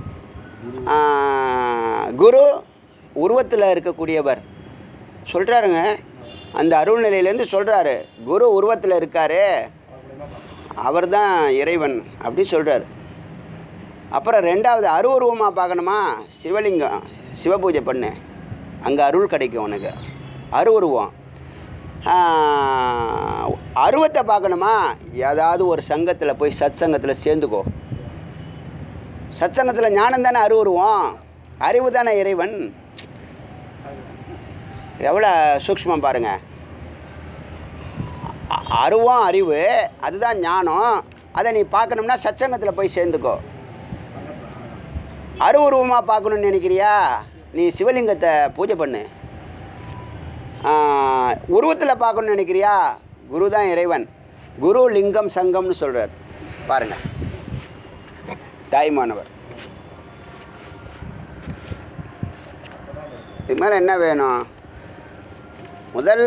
குரு உருவத்தில் இருக்கக்கூடியவர் சொல்கிறாருங்க. அந்த அருள் நிலையிலேருந்து சொல்கிறாரு, குரு உருவத்தில் இருக்கார், அவர் தான் இறைவன் அப்படி சொல்கிறார். அப்புறம் 2வது அருவுருவமாக பார்க்கணுமா? சிவலிங்கம், சிவபூஜை பண்ணு, அங்கே அருள் கிடைக்கும் உனக்கு. அருவுருவம். அருவத்தை பார்க்கணுமா? ஏதாவது ஒரு சங்கத்தில் போய் சத் சங்கத்தில் சேர்ந்துக்கோ. சத் சங்கத்தில் ஞானம் தானே அருவுருவம், அறிவு தானே இறைவன். எவ்வளோ சூக்ஷ்மம் பாருங்கள். அருவம் அறிவு, அதுதான் ஞானம். அதை நீ பார்க்கணும்னா சச்சங்கத்தில் போய் சேர்ந்துக்கோ. அருவுருவமாக பார்க்கணுன்னு நினைக்கிறியா? நீ சிவலிங்கத்தை பூஜை பண்ணு. உருவத்தில் பார்க்கணுன்னு நினைக்கிறியா? குரு தான் இறைவன். குரு, லிங்கம், சங்கம்னு சொல்கிறார். பாருங்கள், தாய்மானவர். இது மேலே என்ன வேணும்? முதல்ல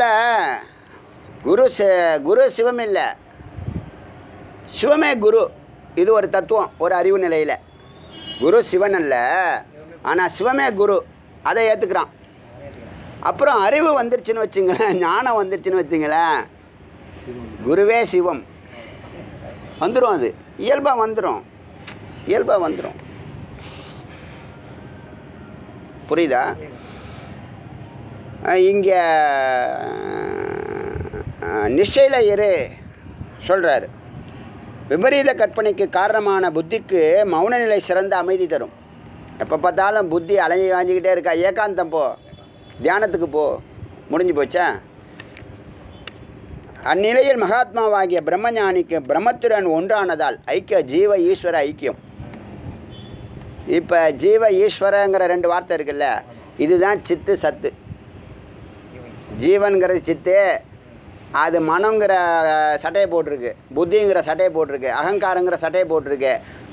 குரு சிவம் இல்லை, சிவமே குரு. இது ஒரு தத்துவம், ஒரு அறிவு நிலையில். குரு சிவன் அல்ல, ஆனால் சிவமே குரு. அதை ஏற்றுக்கிறான். அப்புறம் அறிவு வந்துருச்சுன்னு வச்சுங்களேன், ஞானம் வந்துருச்சுன்னு வச்சுங்களேன், குருவே சிவம் வந்துடும். அது இயல்பாக வந்துடும். புரியுதா? இங்கே நிச்சயில இரு சொல்கிறாரு. விபரீத கற்பனைக்கு காரணமான புத்திக்கு மௌன நிலை சிறந்த அமைதி தரும். எப்போ பார்த்தாலும் புத்தி அலைஞ்சி வாஞ்சிக்கிட்டே இருக்கா. ஏகாந்தம் போ, தியானத்துக்கு போ, முடிஞ்சு போச்சா? அந்நிலையில் மகாத்மாவாகிய பிரம்மஞானிக்கு பிரம்மத்துடன் ஒன்றானதால் ஐக்கிய ஜீவ ஈஸ்வர ஐக்கியம். இப்போ ஜீவ ஈஸ்வரங்கிற 2 வார்த்தை இருக்குல்ல, இதுதான் சித்து சத்து. ஜீவன்கிறது சித்து, அது மனங்கிற சட்டையை போட்டிருக்கு, புத்திங்கிற சட்டையை போட்டிருக்கு, அகங்காரங்கிற சட்டையை போட்டிருக்கு,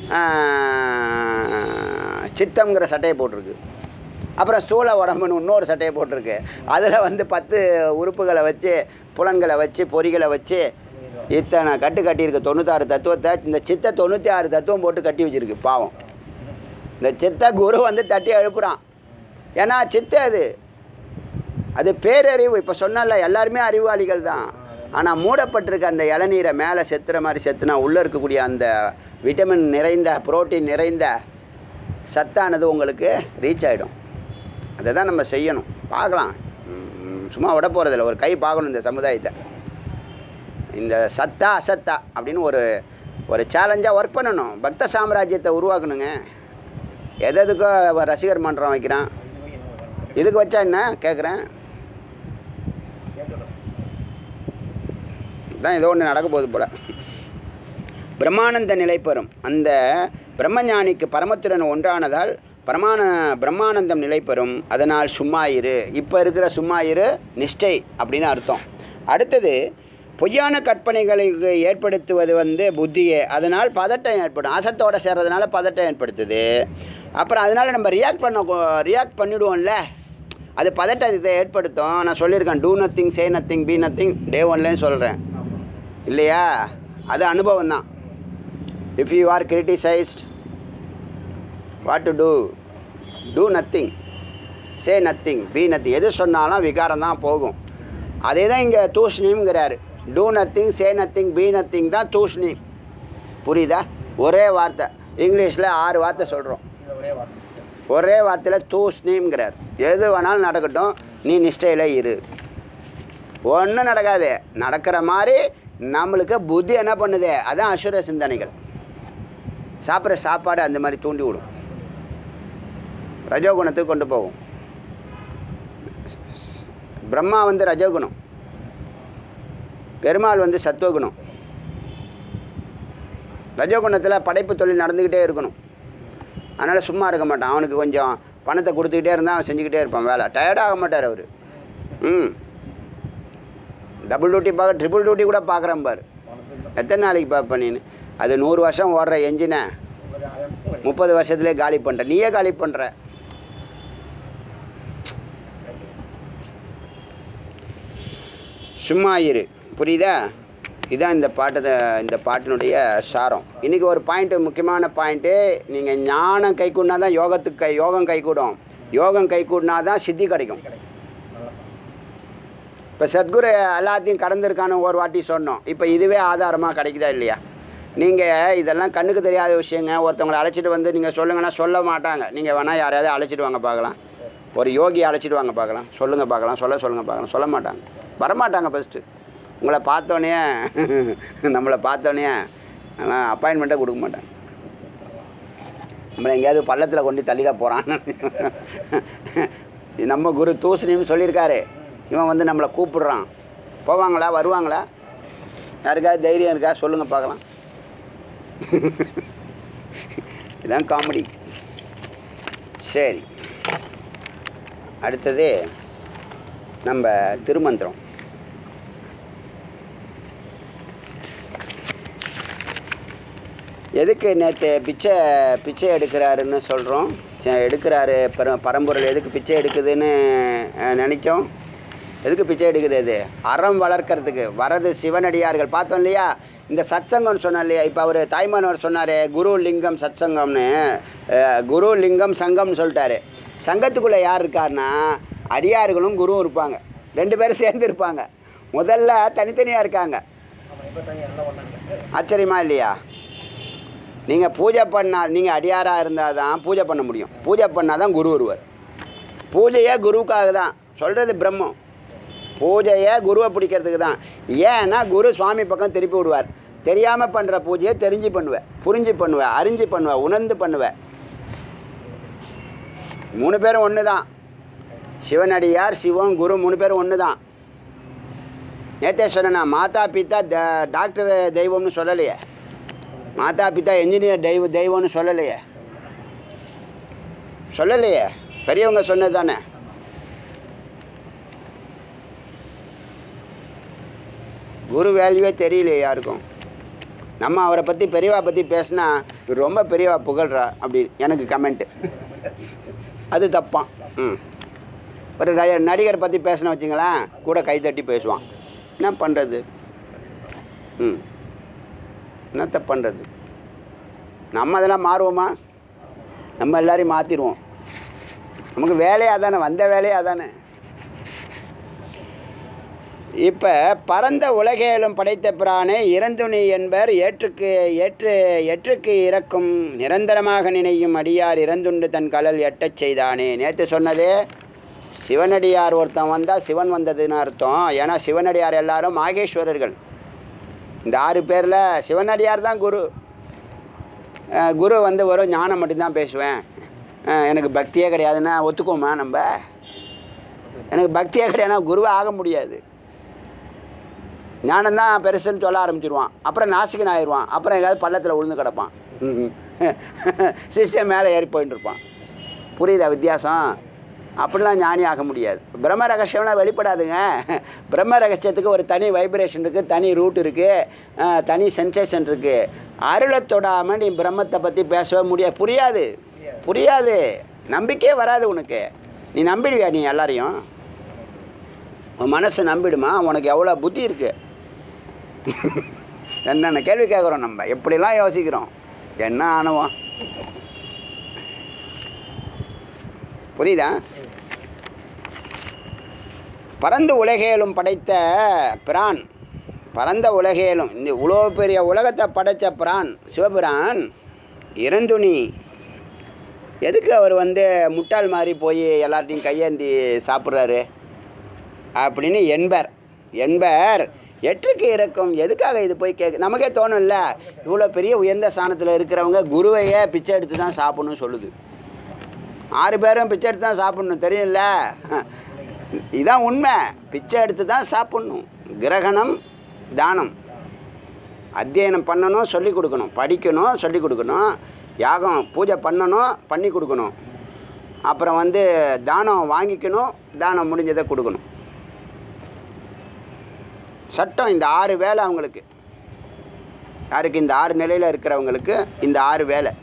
சித்தம்ங்கிற சட்டையை போட்டிருக்கு. அப்புறம் ஸ்தூல உடம்புன்னு இன்னொரு சட்டையை போட்டிருக்கு. அதில் 10 உறுப்புகளை வச்சு, புலன்களை வச்சு, பொறிகளை வச்சு இத்தனை கட்டியிருக்கு. 96 தத்துவத்தை இந்த சித்தை 96 தத்துவம் போட்டு கட்டி வச்சுருக்கு. பாவம், இந்த சித்தை குரு தட்டி எழுப்புறான். ஏன்னா சித்தை அது பேரறிவு. இப்போ சொன்னால எல்லாருமே அறிவாளிகள் தான். ஆனால் மூடப்பட்டிருக்க அந்த இளநீரை மேலே செத்துற மாதிரி செத்துனா உள்ளே இருக்கக்கூடிய அந்த விட்டமின் நிறைந்த, புரோட்டீன் நிறைந்த சத்தானது உங்களுக்கு ரீச் ஆகிடும். அதை தான் நம்ம செய்யணும். பார்க்கலாம், சும்மா விட போகிறதில்ல. ஒரு கை பார்க்கணும் இந்த சமுதாயத்தை. இந்த சத்தா அசத்தா அப்படின்னு ஒரு சேலஞ்சாக ஒர்க் பண்ணணும். பக்த சாம்ராஜ்யத்தை உருவாக்கணுங்க. எதுக்கோ ரசிகர் மன்றம் வைக்கிறான், இதுக்கு வச்சா என்ன கேட்குறேன். தான் ஏதோ ஒன்று நடக்க போகுது போல். பிரம்மானந்த நிலை பெறும். அந்த பிரம்மஞானிக்கு பரமத்துடன் ஒன்றானதால் பிரம்மானந்தம் நிலை பெறும். அதனால் சும்மா இரு. இப்போ இருக்கிற சும்மா இரு நிஷ்டை அப்படின்னு அர்த்தம். அடுத்தது பொய்யான கற்பனைகளுக்கு ஏற்படுத்துவது புத்தியே. அதனால் பதட்டம் ஏற்படும். அசத்தோடு சேர்றதுனால பதட்டம் ஏற்படுத்துது. அப்புறம் அதனால் நம்ம ரியாக்ட் பண்ணிவிடுவோம்ல, அது பதட்டத்தை ஏற்படுத்தும். நான் சொல்லியிருக்கேன், do nothing, say nothing, be nothing, டே 1லேன்னு சொல்கிறேன் இல்லையா? அது அனுபவம் தான். If you are criticised, what to do nothing, say nothing, be nothing. எது சொன்னாலும் விகாரம் தான் போகும். அதே தான் இங்கே தூஷ்ணிங்கிறாரு. Do nothing, say nothing, be nothing தான் தூஷ்ணி. புரியுதா? ஒரே வார்த்தை. இங்கிலீஷில் 6 வார்த்தை சொல்கிறோம், ஒரே வார்த்தையில் தூஷ்ணிங்கிறார். எது வேணாலும் நடக்கட்டும், நீ நிஷ்டையில் இரு. ஒன்றும் நடக்காது. நடக்கிற மாதிரி நம்மளுக்கு புத்தி என்ன பண்ணுது? அதான் அசுர சிந்தனைகள். சாப்பிட்ற சாப்பாடு அந்த மாதிரி தூண்டி விடும், ரஜோகுணத்துக்கு கொண்டு போகும். பிரம்மா ரஜோகுணம், பெருமாள் சத்துவகுணம். ரஜோகுணத்தில் படைப்பு தொழில் நடந்துக்கிட்டே இருக்கணும். அதனால் சும்மா இருக்க மாட்டான். அவனுக்கு கொஞ்சம் பணத்தை கொடுத்துக்கிட்டே இருந்தால் அவன் செஞ்சுக்கிட்டே இருப்பான் வேலை. டயர்டாக மாட்டார் அவர். டபுள் டியூட்டி பார்க்க, ட்ரிபிள் டியூட்டி கூட பார்க்குறேன் பாரு. எத்தனை நாளைக்கு பார்ப்ப நீ? அது 100 வருஷம் ஓடுற என்ஜினை 30 வருஷத்துலேயே காலி பண்ணுற. நீயே காலி பண்ணுற. சும்மா இரு. புரியுதா? இதுதான் இந்த பாட்டினுடைய சாரம். இன்றைக்கி ஒரு பாயிண்ட்டு, முக்கியமான பாயிண்ட்டு. நீங்கள் ஞானம் கை கூடினா தான் யோகம் கை கூடும். யோகம் கை கூடினா தான் சித்தி கிடைக்கும். இப்போ சத்குரு எல்லாத்தையும் கடந்திருக்கான்னு ஒரு வாட்டி சொன்னோம். இப்போ இதுவே ஆதாரமாக கிடைக்குதா இல்லையா? நீங்கள் இதெல்லாம் கண்ணுக்கு தெரியாத விஷயங்க. ஒருத்தவங்களை அழைச்சிட்டு வந்து நீங்கள் சொல்லுங்கன்னா சொல்ல மாட்டாங்க. நீங்கள் வேணால் யாரையாவது அழைச்சிட்டு வாங்க பார்க்கலாம். ஒரு யோகி அழைச்சிட்டு வாங்க பார்க்கலாம். சொல்லுங்கள் பார்க்கலாம். சொல்லுங்கள் பார்க்கலாம். சொல்ல மாட்டாங்க. வரமாட்டாங்க. ஃபஸ்ட்டு உங்களை பார்த்தோன்னே, நம்மளை பார்த்தோன்னே ஆனால் அப்பாயின்மெண்ட்டே கொடுக்க மாட்டாங்க. நம்மளை எங்கேயாவது பள்ளத்தில் கொண்டு தள்ளிட போகிறான்னு நம்ம குரு தூசணின்னு சொல்லியிருக்காரு. இவன் வந்து நம்மளை கூப்பிடுறான். போவாங்களா? வருவாங்களா? யாருக்காவது தைரியம் இருக்கா? சொல்லுங்கள் பார்க்கலாம். இதுதான் காமெடி. சரி, அடுத்தது நம்ம திருமந்திரம். எதுக்கு நேற்று பிச்சை எடுக்கிறாருன்னு சொல்கிறோம். எடுக்கிறாரு பரம்பொருள் எதுக்கு பிச்சை எடுக்குதுன்னு நினைச்சோம். எதுக்கு பிச்சை எடுக்குது? அது அறம் வளர்க்கறதுக்கு. வரது சிவனடியார்கள் பார்த்தோம் இல்லையா? இந்த சத்சங்கம்னு சொன்னோம் இல்லையா? இப்போ அவர் தாய்மானவர் சொன்னார் குரு லிங்கம் சத்சங்கம்னு. குரு லிங்கம் சங்கம்னு சொல்லிட்டாரு. சங்கத்துக்குள்ளே யார் இருக்காருன்னா அடியார்களும் குருவும் இருப்பாங்க. 2 பேரும் சேர்ந்து இருப்பாங்க. முதல்ல தனித்தனியாக இருக்காங்க. ஆச்சரியமா இல்லையா? நீங்கள் பூஜை பண்ணால், நீங்கள் அடியாராக இருந்தால் தான் பூஜை பண்ண முடியும். பூஜை பண்ணால் தான் குரு வருவார். பூஜையே குருவுக்காக தான் சொல்கிறது பிரம்மம். பூஜையை குருவை பிடிக்கிறதுக்கு தான். ஏன்னா குரு சுவாமி பக்கம் திருப்பி விடுவார். தெரியாமல் பண்ணுற பூஜையை தெரிஞ்சு பண்ணுவேன், புரிஞ்சு பண்ணுவேன், அறிஞ்சு பண்ணுவேன், உணர்ந்து பண்ணுவேன். 3 பேரும் ஒன்று தான். சிவனடியார், சிவம், குரு 3 பேரும் ஒன்று தான். நேற்றே சொன்னேன்னா மாதா பிதா டாக்டர் தெய்வம்னு சொல்லலையே. மாதா பிதா என்ஜினியர் தெய்வம்னு சொல்லலையே. பெரியவங்க சொன்னது தானே. குரு வேல்யூவே தெரியலையே யாருக்கும். நம்ம அவரை பற்றி பெரியவா பற்றி பேசினா ரொம்ப பெரியவா புகழ்றா அப்படி எனக்கு கமெண்ட்டு. அது தப்பான். ஒரு நடிகர் பற்றி பேசினா வச்சுங்களேன், கூட கைத்தட்டி பேசுவான். என்ன பண்ணுறது? என்னத்த பண்ணுறது? நம்ம அதெல்லாம் மாறுவோமா? நம்ம எல்லாரையும் மாற்றிடுவோம். நமக்கு வேலையாக தானே, வந்த வேலையாக தானே. இப்போ பரந்த உலகேலும் படைத்த பிரானே இறந்துணி என்பர் ஏற்றுக்கு இறக்கும் நிரந்தரமாக நினையும் அடியார் இறந்துண்டு தன் கலல் எட்டச் செய்தானே. நேற்று சொன்னது சிவனடியார் ஒருத்தன் வந்தால் சிவன் வந்ததுன்னு அர்த்தம். ஏன்னா சிவனடியார் எல்லாரும் மாகேஸ்வரர்கள். இந்த 6 பேரில் சிவனடியார் தான் குரு. குரு வந்து ஒரு ஞானம் மட்டும்தான் பேசுவேன், எனக்கு பக்தியே கிடையாதுன்னா ஒத்துக்கோமா? நம்ம எனக்கு பக்தியே கிடையாதுன்னா குருவே ஆக முடியாது. ஞானம்தான் பெருசுன்னு சொல்ல ஆரம்பிச்சிடுவான். அப்புறம் நாசிகன் ஆயிடுவான். அப்புறம் எங்கேயாவது பள்ளத்தில் விழுந்து கிடப்பான். சிஷ்யம் மேலே ஏறி போயின்னு இருப்பான். புரியுதா வித்தியாசம்? அப்படிலாம் ஞானி ஆக முடியாது. பிரம்ம ரகசியம்லாம் வெளிப்படாதுங்க. பிரம்ம ரகசியத்துக்கு ஒரு தனி வைப்ரேஷன் இருக்குது, தனி ரூட் இருக்குது, தனி சென்சேஷன் இருக்குது. அருளை தொடாமல் நீ பிரம்மத்தை பற்றி பேசவே முடியாது. புரியாது. நம்பிக்கையே வராது உனக்கு. நீ நம்பிடுவியா? நீ எல்லாரையும் உன் மனசை நம்பிடுமா? உனக்கு எவ்வளோ புத்தி இருக்குது? என்னென்ன கேள்வி கேட்குறோம் நம்ம, எப்படிலாம் யோசிக்கிறோம். என்ன ஆணவம்? புரியுதா? பரந்த உலகேலும் படைத்த பிரான், பரந்த உலகேலும் இந்த இவ்வளோ பெரிய உலகத்தை படைத்த பிரான் சிவபிரான் இறந்துணி. எதுக்கு அவர் வந்து முட்டாள் மாதிரி போய் எல்லார்ட்டையும் கையேந்தி சாப்பிட்றாரு அப்படின்னு என்பர் எட்டுக்கு இறக்கும். எதுக்காக இது போய் நமக்கே தோணும்ல. இவ்வளோ பெரிய உயர்ந்த ஸ்தானத்தில் இருக்கிறவங்க குருவையே பிச்சை எடுத்து தான் சாப்பிட்ணுன்னு சொல்லுது. 6 பேரும் பிச்சை எடுத்து தான் சாப்பிட்ணும், தெரியும்ல? இதுதான் உண்மை. பிச்சை எடுத்து தான் சாப்பிட்ணும். கிரகணம் தானம் அத்தியனம் பண்ணணும், சொல்லிக் கொடுக்கணும், படிக்கணும், சொல்லிக் கொடுக்கணும், யாகம் பூஜை பண்ணணும், பண்ணி கொடுக்கணும், அப்புறம் வந்து தானம் வாங்கிக்கணும், தானம் முடிஞ்சதை கொடுக்கணும். சட்டம் இந்த 6 வேலை அவங்களுக்கு. யாருக்கு? இந்த 6 நிலையில் இருக்கிறவங்களுக்கு இந்த 6 வேலை.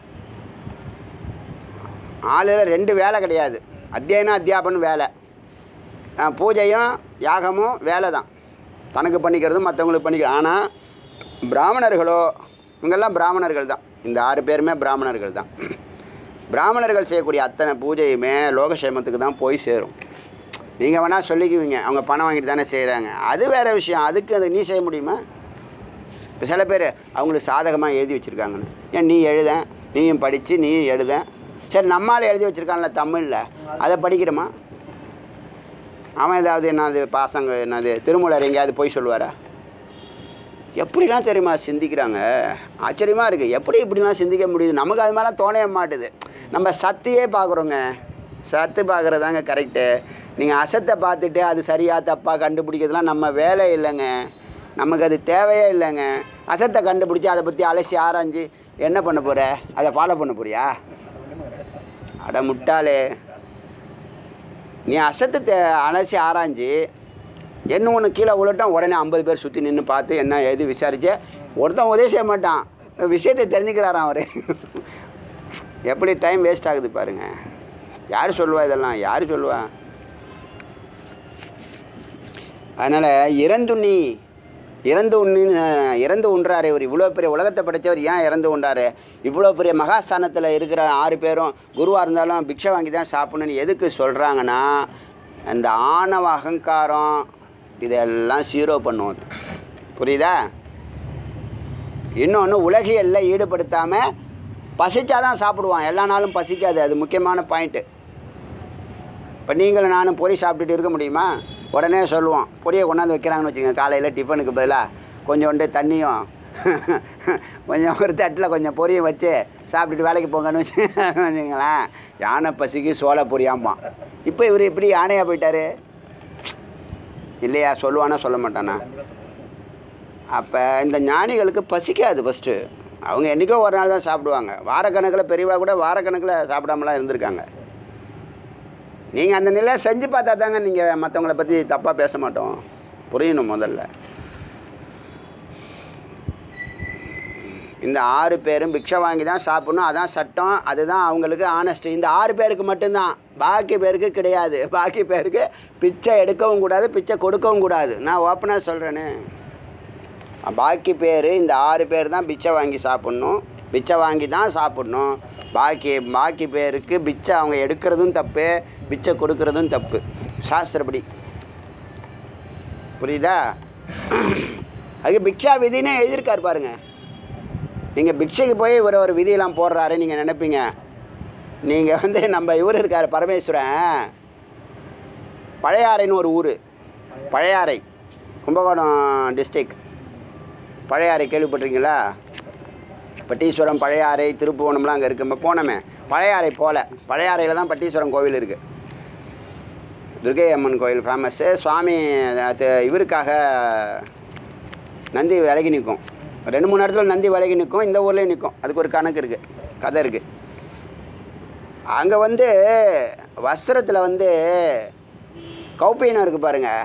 6ல் 2 வேலை கிடையாது. அத்தியனம் அத்தியாபனம் வேலை, பூஜையும் யாகமும் வேலை தான். தனக்கு பண்ணிக்கிறதும் மற்றவங்களுக்கு பண்ணிக்கிறது. ஆனால் பிராமணர்களோ, இவங்கெல்லாம் பிராமணர்கள் தான். இந்த 6 பேருமே பிராமணர்கள் தான். பிராமணர்கள் செய்யக்கூடிய அத்தனை பூஜையுமே லோகக்ஷேமத்துக்கு தான் போய் சேரும். நீங்கள் வேணால் சொல்லிக்குவீங்க, அவங்க பணம் வாங்கிட்டு தானே செய்கிறாங்க, அது வேறு விஷயம். அதுக்கு அதை நீ செய்ய முடியுமா? இப்போ சில பேர் அவங்களுக்கு சாதகமாக எழுதி வச்சுருக்காங்கன்னு, ஏன் நீ எழுத, நீயும் படித்து நீயும் எழுத. சரி, நம்மளால் எழுதி வச்சுருக்கான்ல தமிழில், அதை படிக்கிறோமா? அவன் ஏதாவது என்னது பாசங்க என்னது திருமூலர் எங்கேயாவது போய் சொல்லுவாரா? எப்படிலாம் தெரியுமா சிந்திக்கிறாங்க? ஆச்சரியமாக இருக்குது. எப்படி இப்படிலாம் சிந்திக்க முடியுது? நமக்கு அது மாதிரிலாம் தோணவே மாட்டுது. நம்ம சத்தையே பார்க்குறோங்க. சத்து பார்க்குறதாங்க கரெக்டு. நீங்கள் அசத்தை பார்த்துட்டு அது சரியாக தப்பாக கண்டுபிடிக்கிறதுலாம் நம்ம வேலை இல்லைங்க. நமக்கு அது தேவையே இல்லைங்க. அசத்தை கண்டுபிடிச்சி அதை பற்றி அலசி ஆராய்ஞ்சு என்ன பண்ண போகிற? அதை ஃபாலோ பண்ண போறியா? அட முட்டாளே, நீ அசத்தை அலசி ஆராய்ஞ்சு என்ன ஒன்று கீழே விழட்டும், உடனே 50 பேர் சுற்றி நின்று பார்த்து என்ன எது விசாரிச்சு ஒருத்தன் உதவி செய்ய மாட்டான். விஷயத்தை தெரிஞ்சுக்கிறாரான் அவர். எப்படி டைம் வேஸ்ட் ஆகுது பாருங்கள். யார் சொல்லுவா இதெல்லாம்? யார் சொல்லுவா? அதனால் இறந்து உண்றாரு. இவர் இவ்வளோ பெரிய உலகத்தை படைத்தவர் ஏன் இறந்து உண்டாரு? இவ்வளோ பெரிய மகாஸ்தானத்தில் இருக்கிற 6 பேரும் குருவாக இருந்தாலும் பிக்ஷை வாங்கி தான் சாப்பிடணுன்னு எதுக்கு சொல்கிறாங்கன்னா, அந்த ஆணவ அகங்காரம் இதெல்லாம் 0 பண்ணுவது. புரியுதா? இன்னொன்று, உலகியலில் ஈடுபடுத்தாமல் பசிச்சாதான் சாப்பிடுவான். எல்லா நாளும் பசிக்காது. அது முக்கியமான பாயிண்ட்டு. இப்போ நீங்களும் நானும் பொரி சாப்பிட்டுட்டு இருக்க முடியுமா? உடனே சொல்லுவோம், பொரியை கொண்டாந்து வைக்கிறாங்கன்னு வச்சுக்கோங்க, காலையில் டிஃபனுக்கு பதிலாக கொஞ்சோண்டு தண்ணியும் கொஞ்சம் ஒரு தட்டில் கொஞ்சம் பொரியை வச்சு சாப்பிட்டுட்டு வேலைக்கு போங்கன்னு வச்சுங்களேன். யானை பசிக்கு சோள பொரியாம்பான். இப்போ இவர் எப்படி யானையாக போயிட்டார் இல்லையா? சொல்லுவானா சொல்ல மாட்டானா? அப்போ இந்த ஞானிகளுக்கு பசிக்காது. ஃபஸ்ட்டு அவங்க என்றைக்கோ ஒரு நாள் தான் சாப்பிடுவாங்க. வாரக்கணக்கில் பெரியவா கூட வாரக்கணக்கில் சாப்பிடாமலாம் இருந்திருக்காங்க. நீங்கள் அந்த நிலையை செஞ்சு பார்த்தா தாங்க நீங்கள் மற்றவங்கள பற்றி தப்பாக பேச மாட்டோம். புரியணும் முதல்ல. இந்த 6 பேரும் பிக்ஷை வாங்கி தான் சாப்பிட்ணும். அதான் சட்டம். அதுதான் அவங்களுக்கு ஆனஸ்டி. இந்த 6 பேருக்கு மட்டும்தான். பாக்கி பேருக்கு கிடையாது. பாக்கி பேருக்கு பிச்சை எடுக்கவும் கூடாது, பிச்சை கொடுக்கவும் கூடாது. நான் ஓப்பனாக சொல்கிறேன்னு. பாக்கி பேர் இந்த 6 பேர் தான் பிச்சை வாங்கி சாப்பிட்ணும். பிச்சை வாங்கி தான் சாப்பிட்ணும். பாக்கி பேருக்கு பிச்சை அவங்க எடுக்கிறதும் தப்பு, பிச்சை கொடுக்கறதும் தப்பு சாஸ்திரப்படி. புரியுதா? அதுக்கு பிக்ஷா விதினே எழுதியிருக்காரு பாருங்க. நீங்கள் பிக்ஷைக்கு போய் ஒரு விதியெல்லாம் போடுறாரு நீங்கள் நினைப்பீங்க. நீங்கள் வந்து நம்ம இவர் இருக்கார் பரமேஸ்வரன், பழையாறைன்னு ஒரு ஊர். பழையாறை, கும்பகோணம் டிஸ்ட்ரிக். பழையாறை கேள்விப்பட்டிருக்கீங்களா? பட்டீஸ்வரம், பழையாறை, திருப்புவனம்லாம் அங்கே இருக்குது. நம்ம போனோமே, பழையாறை போல். பழையாறையில் தான் பட்டீஸ்வரம் கோவில் இருக்குது. துர்கை அம்மன் கோயில் ஃபேமஸ்ஸு. சுவாமி இவருக்காக நந்தி விலகி நிற்கும். 2-3 இடத்துல நந்தி விலகி நிற்கும். இந்த ஊர்லேயும் நிற்கும். அதுக்கு ஒரு கணக்கு இருக்குது, கதை இருக்குது. அங்கே வந்து வஸ்திரத்தில் வந்து கௌப்பீனம் இருக்குது பாருங்கள்.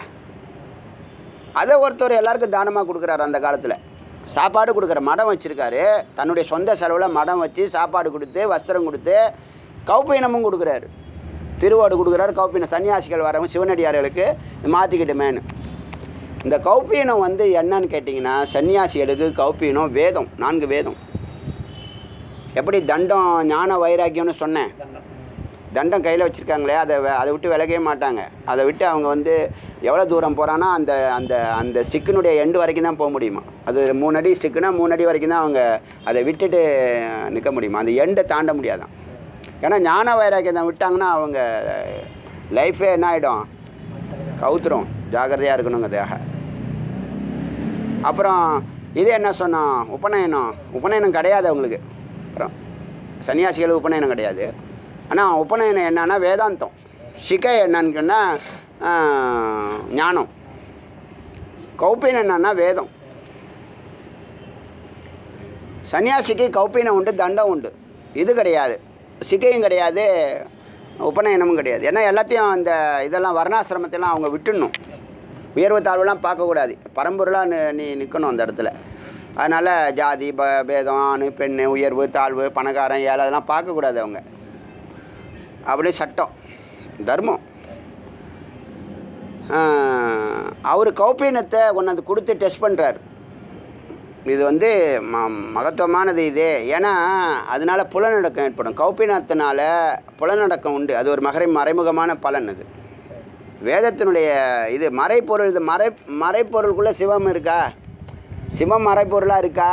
அதை ஒருத்தர் எல்லாருக்கும் தானமாக கொடுக்குறாரு. அந்த காலத்தில் சாப்பாடு கொடுக்குற மடம் வச்சுருக்காரு. தன்னுடைய சொந்த செலவில் மடம் வச்சு சாப்பாடு கொடுத்து வஸ்திரம் கொடுத்து கௌப்பீனமும் கொடுக்குறாரு. திருவோடு கொடுக்குறாரு. கௌப்பீனம் சன்னியாசிகள் வரவங்க சிவனடியார்களுக்கு மாற்றிக்கிட்டுமேனு. இந்த கௌப்பீனம் வந்து என்னன்னு கேட்டிங்கன்னா, சன்னியாசிகளுக்கு கௌப்பீனம் வேதம், 4 வேதம். எப்படி தண்டம் ஞான வைராக்கியம்னு சொன்னேன். தண்டம் கையில் வச்சுருக்காங்களே, அதை விட்டு விலகவே மாட்டாங்க. அதை விட்டு அவங்க வந்து எவ்வளோ தூரம் போகிறான்னா அந்த அந்த அந்த ஸ்டிக்கினுடைய எண்டு வரைக்கும் தான் போக முடியுமா. அது 3 அடி ஸ்டிக்குன்னா 3 அடி வரைக்கும் தான் அவங்க அதை விட்டுட்டு நிற்க முடியுமா. அந்த எண்டை தாண்ட முடியாதான். ஏன்னா ஞான வைராக்கியத்தை விட்டாங்கன்னா அவங்க லைஃபே என்ன ஆகிடும், கவுத்துரும். ஜாக்கிரதையாக இருக்கணுங்கிறதாக. அப்புறம் இது என்ன சொன்னோம், உபநயனம் கிடையாது அவங்களுக்கு. அப்புறம் சன்னியாசிகளுக்கு உபநயனம் கிடையாது. ஆனால் உபநயனம் என்னன்னா வேதாந்தம். சிகை என்னன்னா ஞானம். கௌப்பீனம் என்னன்னா வேதம். சன்னியாசிக்கு கௌப்பீனம் உண்டு, தண்டம் உண்டு. இது கிடையாது, சிகையும் கிடையாது, உபநயனமும் கிடையாது. ஏன்னா எல்லாத்தையும் அந்த இதெல்லாம் வர்ணாசிரமத்தெல்லாம் அவங்க விட்டுடணும். உயர்வு தாழ்வுலாம் பார்க்கக்கூடாது, பரம்பொருளாக நீ நிற்கணும் அந்த இடத்துல. அதனால் ஜாதி பேதம், ஆண் பெண், உயர்வு தாழ்வு, பணக்காரன் ஏழை அதெல்லாம் பார்க்கக்கூடாது அவங்க. அப்படியே சட்டம், தர்மம். அவர் கௌப்பீனத்தை கொண்டாந்து கொடுத்து டெஸ்ட் பண்ணுறார். இது வந்து மகத்துவமானது இது. ஏன்னா அதனால் புலநடக்கம் ஏற்படும். கௌப்பீனத்தினால புலநடக்கம் உண்டு. அது ஒரு மறைமுகமான பலன். அது வேதத்தினுடைய இது மறைப்பொருள். இது மறைப்பொருளுக்குள்ளே சிவம் இருக்கா? சிவம் மறைப்பொருளாக இருக்கா?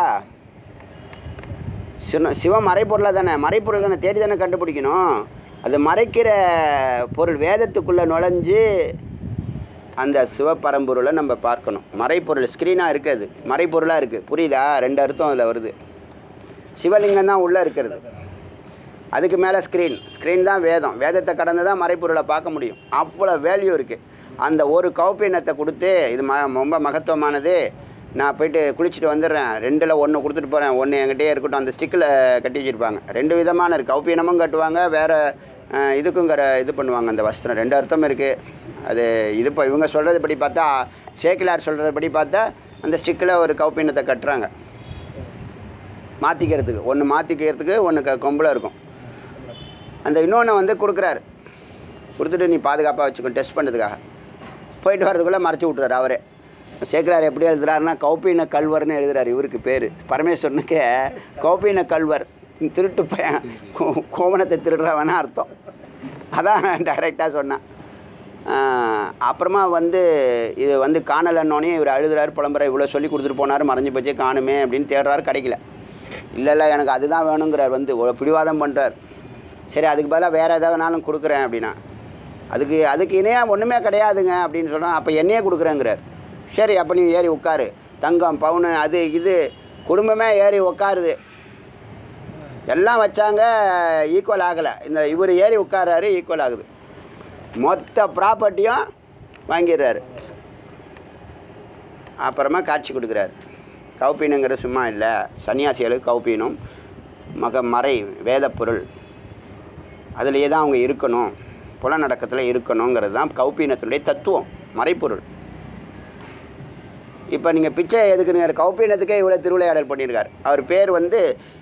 சிவம் மறைப்பொருளாக தானே, மறைப்பொருள் தானே, தேடி தானே கண்டுபிடிக்கணும். அது மறைக்கிற பொருள் வேதத்துக்குள்ளே நுழைஞ்சு அந்த சிவபரம்பொருளை நம்ம பார்க்கணும். மறைப்பொருள் ஸ்க்ரீனாக இருக்குது, மறைப்பொருளாக இருக்குது. புரியுதா? ரெண்டு அர்த்தம் அதில் வருது. சிவலிங்கம் தான் உள்ளே இருக்கிறது, அதுக்கு மேலே ஸ்க்ரீன் தான் வேதம். வேதத்தை கடந்து தான் மறைப்பொருளை பார்க்க முடியும். அவ்வளோ வேல்யூ இருக்குது. அந்த ஒரு கௌப்பீனத்தை கொடுத்து இது ரொம்ப மகத்துவமானது, நான் போய்ட்டு குளிச்சுட்டு வந்துடுறேன், 2ல் 1 கொடுத்துட்டு போகிறேன், 1 என்கிட்டயே இருக்கட்டும். அந்த ஸ்டிக்கில் கட்டி வச்சுருப்பாங்க. 2 விதமான இருக்குது. கௌப்பீனமும் கட்டுவாங்க, வேறு இதுக்கும் இது பண்ணுவாங்க. அந்த வஸ்திரம் 2 அர்த்தம் இருக்குது. அது இது இப்போ இவங்க சொல்கிறது படி பார்த்தா, சேக்கிலார் சொல்கிறது படி பார்த்தா, அந்த ஸ்டிக்கில் ஒரு கௌப்பீனத்தை கட்டுறாங்க மாற்றிக்கிறதுக்கு. 1 மாற்றிக்கிறதுக்கு, 1 கொம்பில் இருக்கும். அந்த இன்னொன்று வந்து கொடுக்குறாரு, கொடுத்துட்டு நீ பாதுகாப்பாக வச்சுக்கோ டெஸ்ட் பண்ணுறதுக்காக. போயிட்டு வரதுக்குள்ளே மறைச்சி விட்றாரு அவரே. சேக்கிலார் எப்படி எழுதுறாருன்னா கௌப்பீன கல்வர்னு எழுதுறாரு. இவருக்கு பேர் பரமேஸ்வரனுக்கு கௌப்பீன கல்வர், திருட்டு பையன், கோவணத்தை திருடுறவனா அர்த்தம். அதான் டைரெக்டாக சொன்னான். அப்புறமா வந்து இது வந்து காணலன்னோடனே இவர் அழுதுறாரு, புலம்புற. இவ்வளோ சொல்லி கொடுத்துட்டு போனார், மறைஞ்சு போச்சு, காணுமே அப்படின்னு தேடுறாரு, கிடைக்கல. இல்லை எனக்கு அதுதான் வேணுங்கிறார். வந்து பிடிவாதம் பண்ணுறார். சரி, அதுக்கு பதிலாக வேறு எதாவது வேணாலும் கொடுக்குறேன் அப்படின்னா, அதுக்கு இணையாக ஒன்றுமே கிடையாதுங்க அப்படின்னு சொன்னால், அப்போ என்னையே கொடுக்குறேங்கிறார். சரி, அப்போ நீ ஏறி உட்காரு, தங்கம் பவுனு அது இது குடும்பமே ஏறி உட்காருது. எல்லாம் வச்சாங்க, ஈக்குவல் ஆகலை. இந்த இவர் ஏறி உட்காராரு, ஈக்குவல் ஆகுது. மொத்த ப்ராப்பர்ட்டியும் வாங்கிடுறாரு. அப்புறமா காட்சி கொடுக்குறாரு. கௌப்பீனங்கிறது சும்மா இல்லை, சன்னியாசிகளுக்கு கௌப்பீனம் மறை வேத பொருள், அதிலேயே தான் அவங்க இருக்கணும், புலநடக்கத்தில் இருக்கணுங்கிறது தான் கௌப்பீனத்தினுடைய தத்துவம், மறைப்பொருள். இப்போ நீங்கள் பிச்சை எதுக்குன்னு கௌப்பீனத்துக்கே இவ்வளோ திருவிளையாடல் பண்ணியிருக்கார். அவர் பேர் வந்து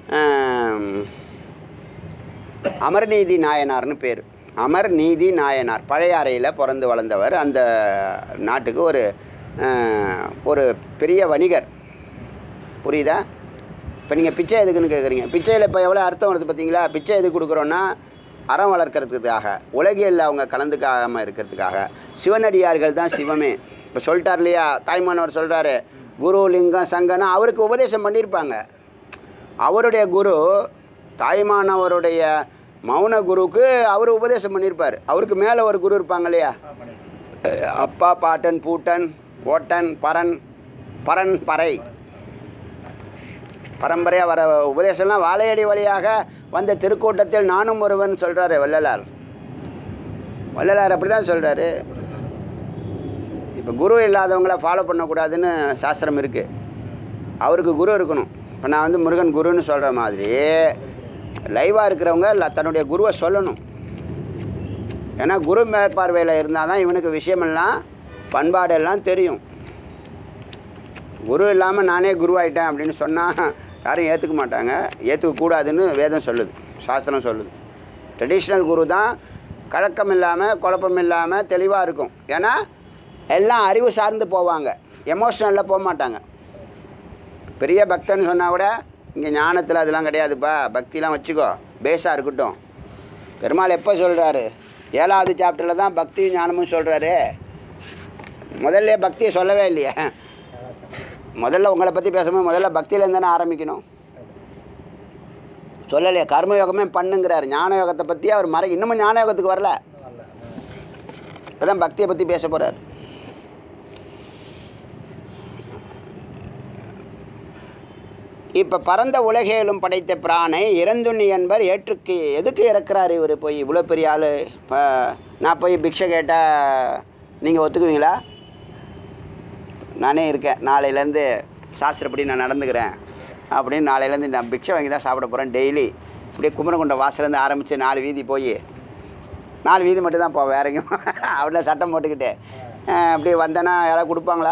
அமர்நீதி நாயனார்னு பேர். அமர்நீதி நாயனார் பழையாறையில் பிறந்து வளர்ந்தவர். அந்த நாட்டுக்கு ஒரு பெரிய வணிகர். புரியுதா? இப்போ நீங்கள் பிச்சை எதுக்குன்னு கேட்குறீங்க. பிச்சையில் இப்போ எவ்வளோ அர்த்தம் வருது பார்த்தீங்களா? பிச்சை எதுக்கு கொடுக்குறோன்னா அறம் வளர்க்கறதுக்காக, உலகியலில் அவங்க கலந்துக்காமல் இருக்கிறதுக்காக. சிவனடியார்கள் தான் சிவமே. இப்போ சொல்லிட்டார் இல்லையா, தாய்மானவர் சொல்கிறாரு, குரு லிங்கம் சங்கனா அவருக்கு உபதேசம் பண்ணியிருப்பாங்க. அவருடைய குரு தாய்மானவருடைய மௌன குருவுக்கு அவர் உபதேசம் பண்ணியிருப்பார். அவருக்கு மேலே ஒரு குரு இருப்பாங்க இல்லையா, அப்பா, பாட்டன், பூட்டன், ஓட்டன், பரன் பறை, பரம்பரையாக வர உபதேசம்லாம் வாழையடி வழியாக வந்த திருக்கூட்டத்தில் நானும் ஒருவன் சொல்கிறாரு வள்ளலார். அப்படி தான் சொல்கிறாரு. இப்போ குரு இல்லாதவங்கள ஃபாலோ பண்ணக்கூடாதுன்னு சாஸ்திரம் இருக்குது. அவருக்கு குரு இருக்கணும். இப்போ நான் வந்து முருகன் குருன்னு சொல்கிற மாதிரி லைவாக இருக்கிறவங்க தன்னுடைய குருவை சொல்லணும். ஏன்னா குரு மேற்பார்வையில் இருந்தால் தான் இவனுக்கு விஷயமெல்லாம் பண்பாடெல்லாம் தெரியும். குரு இல்லாமல் நானே குருவாயிட்டேன் அப்படின்னு சொன்னால் யாரும் ஏற்றுக்க மாட்டாங்க. ஏற்றுக்கக்கூடாதுன்னு வேதம் சொல்லுது, சாஸ்திரம் சொல்லுது. ட்ரெடிஷ்னல் குரு தான் கலக்கம் இல்லாமல் குழப்பம் இல்லாமல் தெளிவாக இருக்கும். ஏன்னா எல்லாம் அறிவு சார்ந்து போவாங்க, எமோஷ்னலில் போக மாட்டாங்க. பெரிய பக்தன்னு சொன்னால் கூட இங்கே ஞானத்தில் அதெல்லாம் கிடையாதுப்பா, பக்திலாம் வச்சுக்கோ, பேஸாக இருக்கட்டும். பெருமாள் எப்போ சொல்கிறாரு? 7வது சாப்டரில் தான் பக்தி ஞானமும் சொல்கிறாரு. முதல்ல பக்தியை சொல்லவே இல்லையே. முதல்ல உங்களை பற்றி பேசும்போது முதல்ல பக்தியிலேருந்து தானே ஆரம்பிக்கணும். சொல்லலையே, கர்மயோகமே பண்ணுங்கிறார். ஞான யோகத்தை பற்றி அவர் இன்னமும் ஞான யோகத்துக்கு வரல. இப்போ தான் பக்தியை பற்றி பேச போகிறார். இப்போ பரந்த உலகேலும் படைத்த பிரானை இறந்துண்ணி என்பர் ஏற்றுக்கு எதுக்கு இறக்குறாரு இவர்? போய் இவ்வளோ பெரிய ஆள், இப்போ நான் போய் பிக்ஷை கேட்டால் நீங்கள் ஒத்துக்குவீங்களா? நானே இருக்கேன், நாளையிலேருந்து சாஸ்திரப்படி நான் நடந்துக்கிறேன், அப்படின்னு நாளையிலேருந்து நான் பிக்ஷை வாங்கி தான் சாப்பிட போகிறேன் டெய்லி. இப்படியே குமரகுண்டம் வாசலேருந்து ஆரம்பித்து 4 வீதி போய் 4 வீதி மட்டும் தான் போவேன், வேற எங்கேயும் அப்படியே சட்டம் போட்டுக்கிட்டு அப்படி வந்தேன்னா யாராவது கொடுப்பாங்களா?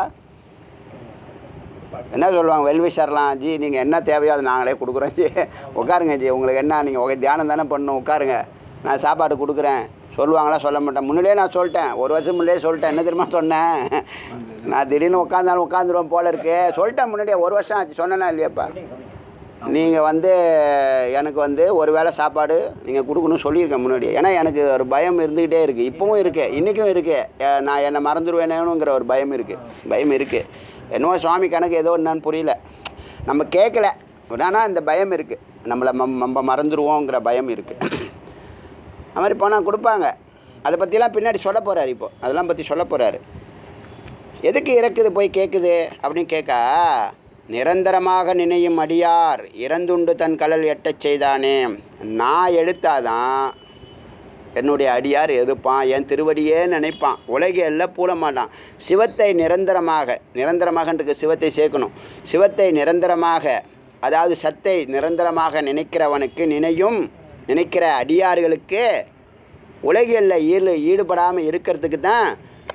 என்ன சொல்லுவாங்க, வெல்விஷர்லாம், ஜி நீங்கள் என்ன தேவையோ அதை நாங்களே கொடுக்குறோம் ஜி, உட்காருங்க ஜி, உங்களுக்கு என்ன நீங்கள் தியானம் தானே பண்ணணும், உட்காருங்க நான் சாப்பாடு கொடுக்குறேன் சொல்லுவாங்களா? சொல்ல மாட்டேன். முன்னாடியே நான் சொல்லிட்டேன், 1 வருஷம் முன்னாடியே சொல்லிட்டேன். என்ன தெரியுமா சொன்னேன்? நான் திடீர்னு உட்காந்தாலும் உட்காந்துருவோம் போல இருக்கு சொல்லிட்டேன் முன்னாடியே. 1 வருஷம் ஆச்சு, சொன்னேன்னா இல்லையாப்பா? நீங்கள் எனக்கு ஒரு வேளை சாப்பாடு நீங்கள் கொடுக்கணும்னு சொல்லியிருக்கேன் முன்னாடியே. ஏன்னா எனக்கு ஒரு பயம் இருந்துக்கிட்டே இருக்குது, இப்போவும் இருக்குது, இன்றைக்கும் இருக்குது. நான் என்னை மறந்துடுவேனேங்கிற ஒரு பயம் இருக்குது. என்னவோ சுவாமி கணக்கு ஏதோ என்னன்னு புரியல, நம்ம கேட்கல, ஆனால் இந்த பயம் இருக்குது, நம்ம மறந்துடுவோங்கிற பயம் இருக்குது. அது மாதிரி போனால் கொடுப்பாங்க. அதை பற்றிலாம் பின்னாடி சொல்ல போகிறாரு. இப்போ அதெல்லாம் பற்றி சொல்ல போகிறாரு. எதுக்கு இறக்குது போய் கேட்குது அப்படின்னு கேட்கா, நிரந்தரமாக நினையும் அடியார் இறந்துண்டு தன் கலல் எட்டச் செய்தானே. நான் எடுத்தாதான் என்னுடைய அடியார் இருப்பான், என் திருவடியே நினைப்பான், உலகில் பூட மாட்டான். சிவத்தை நிரந்தரமாகன்றது சிவத்தை சேர்க்கணும். சிவத்தை நிரந்தரமாக, அதாவது சத்தை நிரந்தரமாக நினைக்கிறவனுக்கு, நினைக்கிற அடியார்களுக்கு உலகில் ஈடுபடாமல் இருக்கிறதுக்கு தான்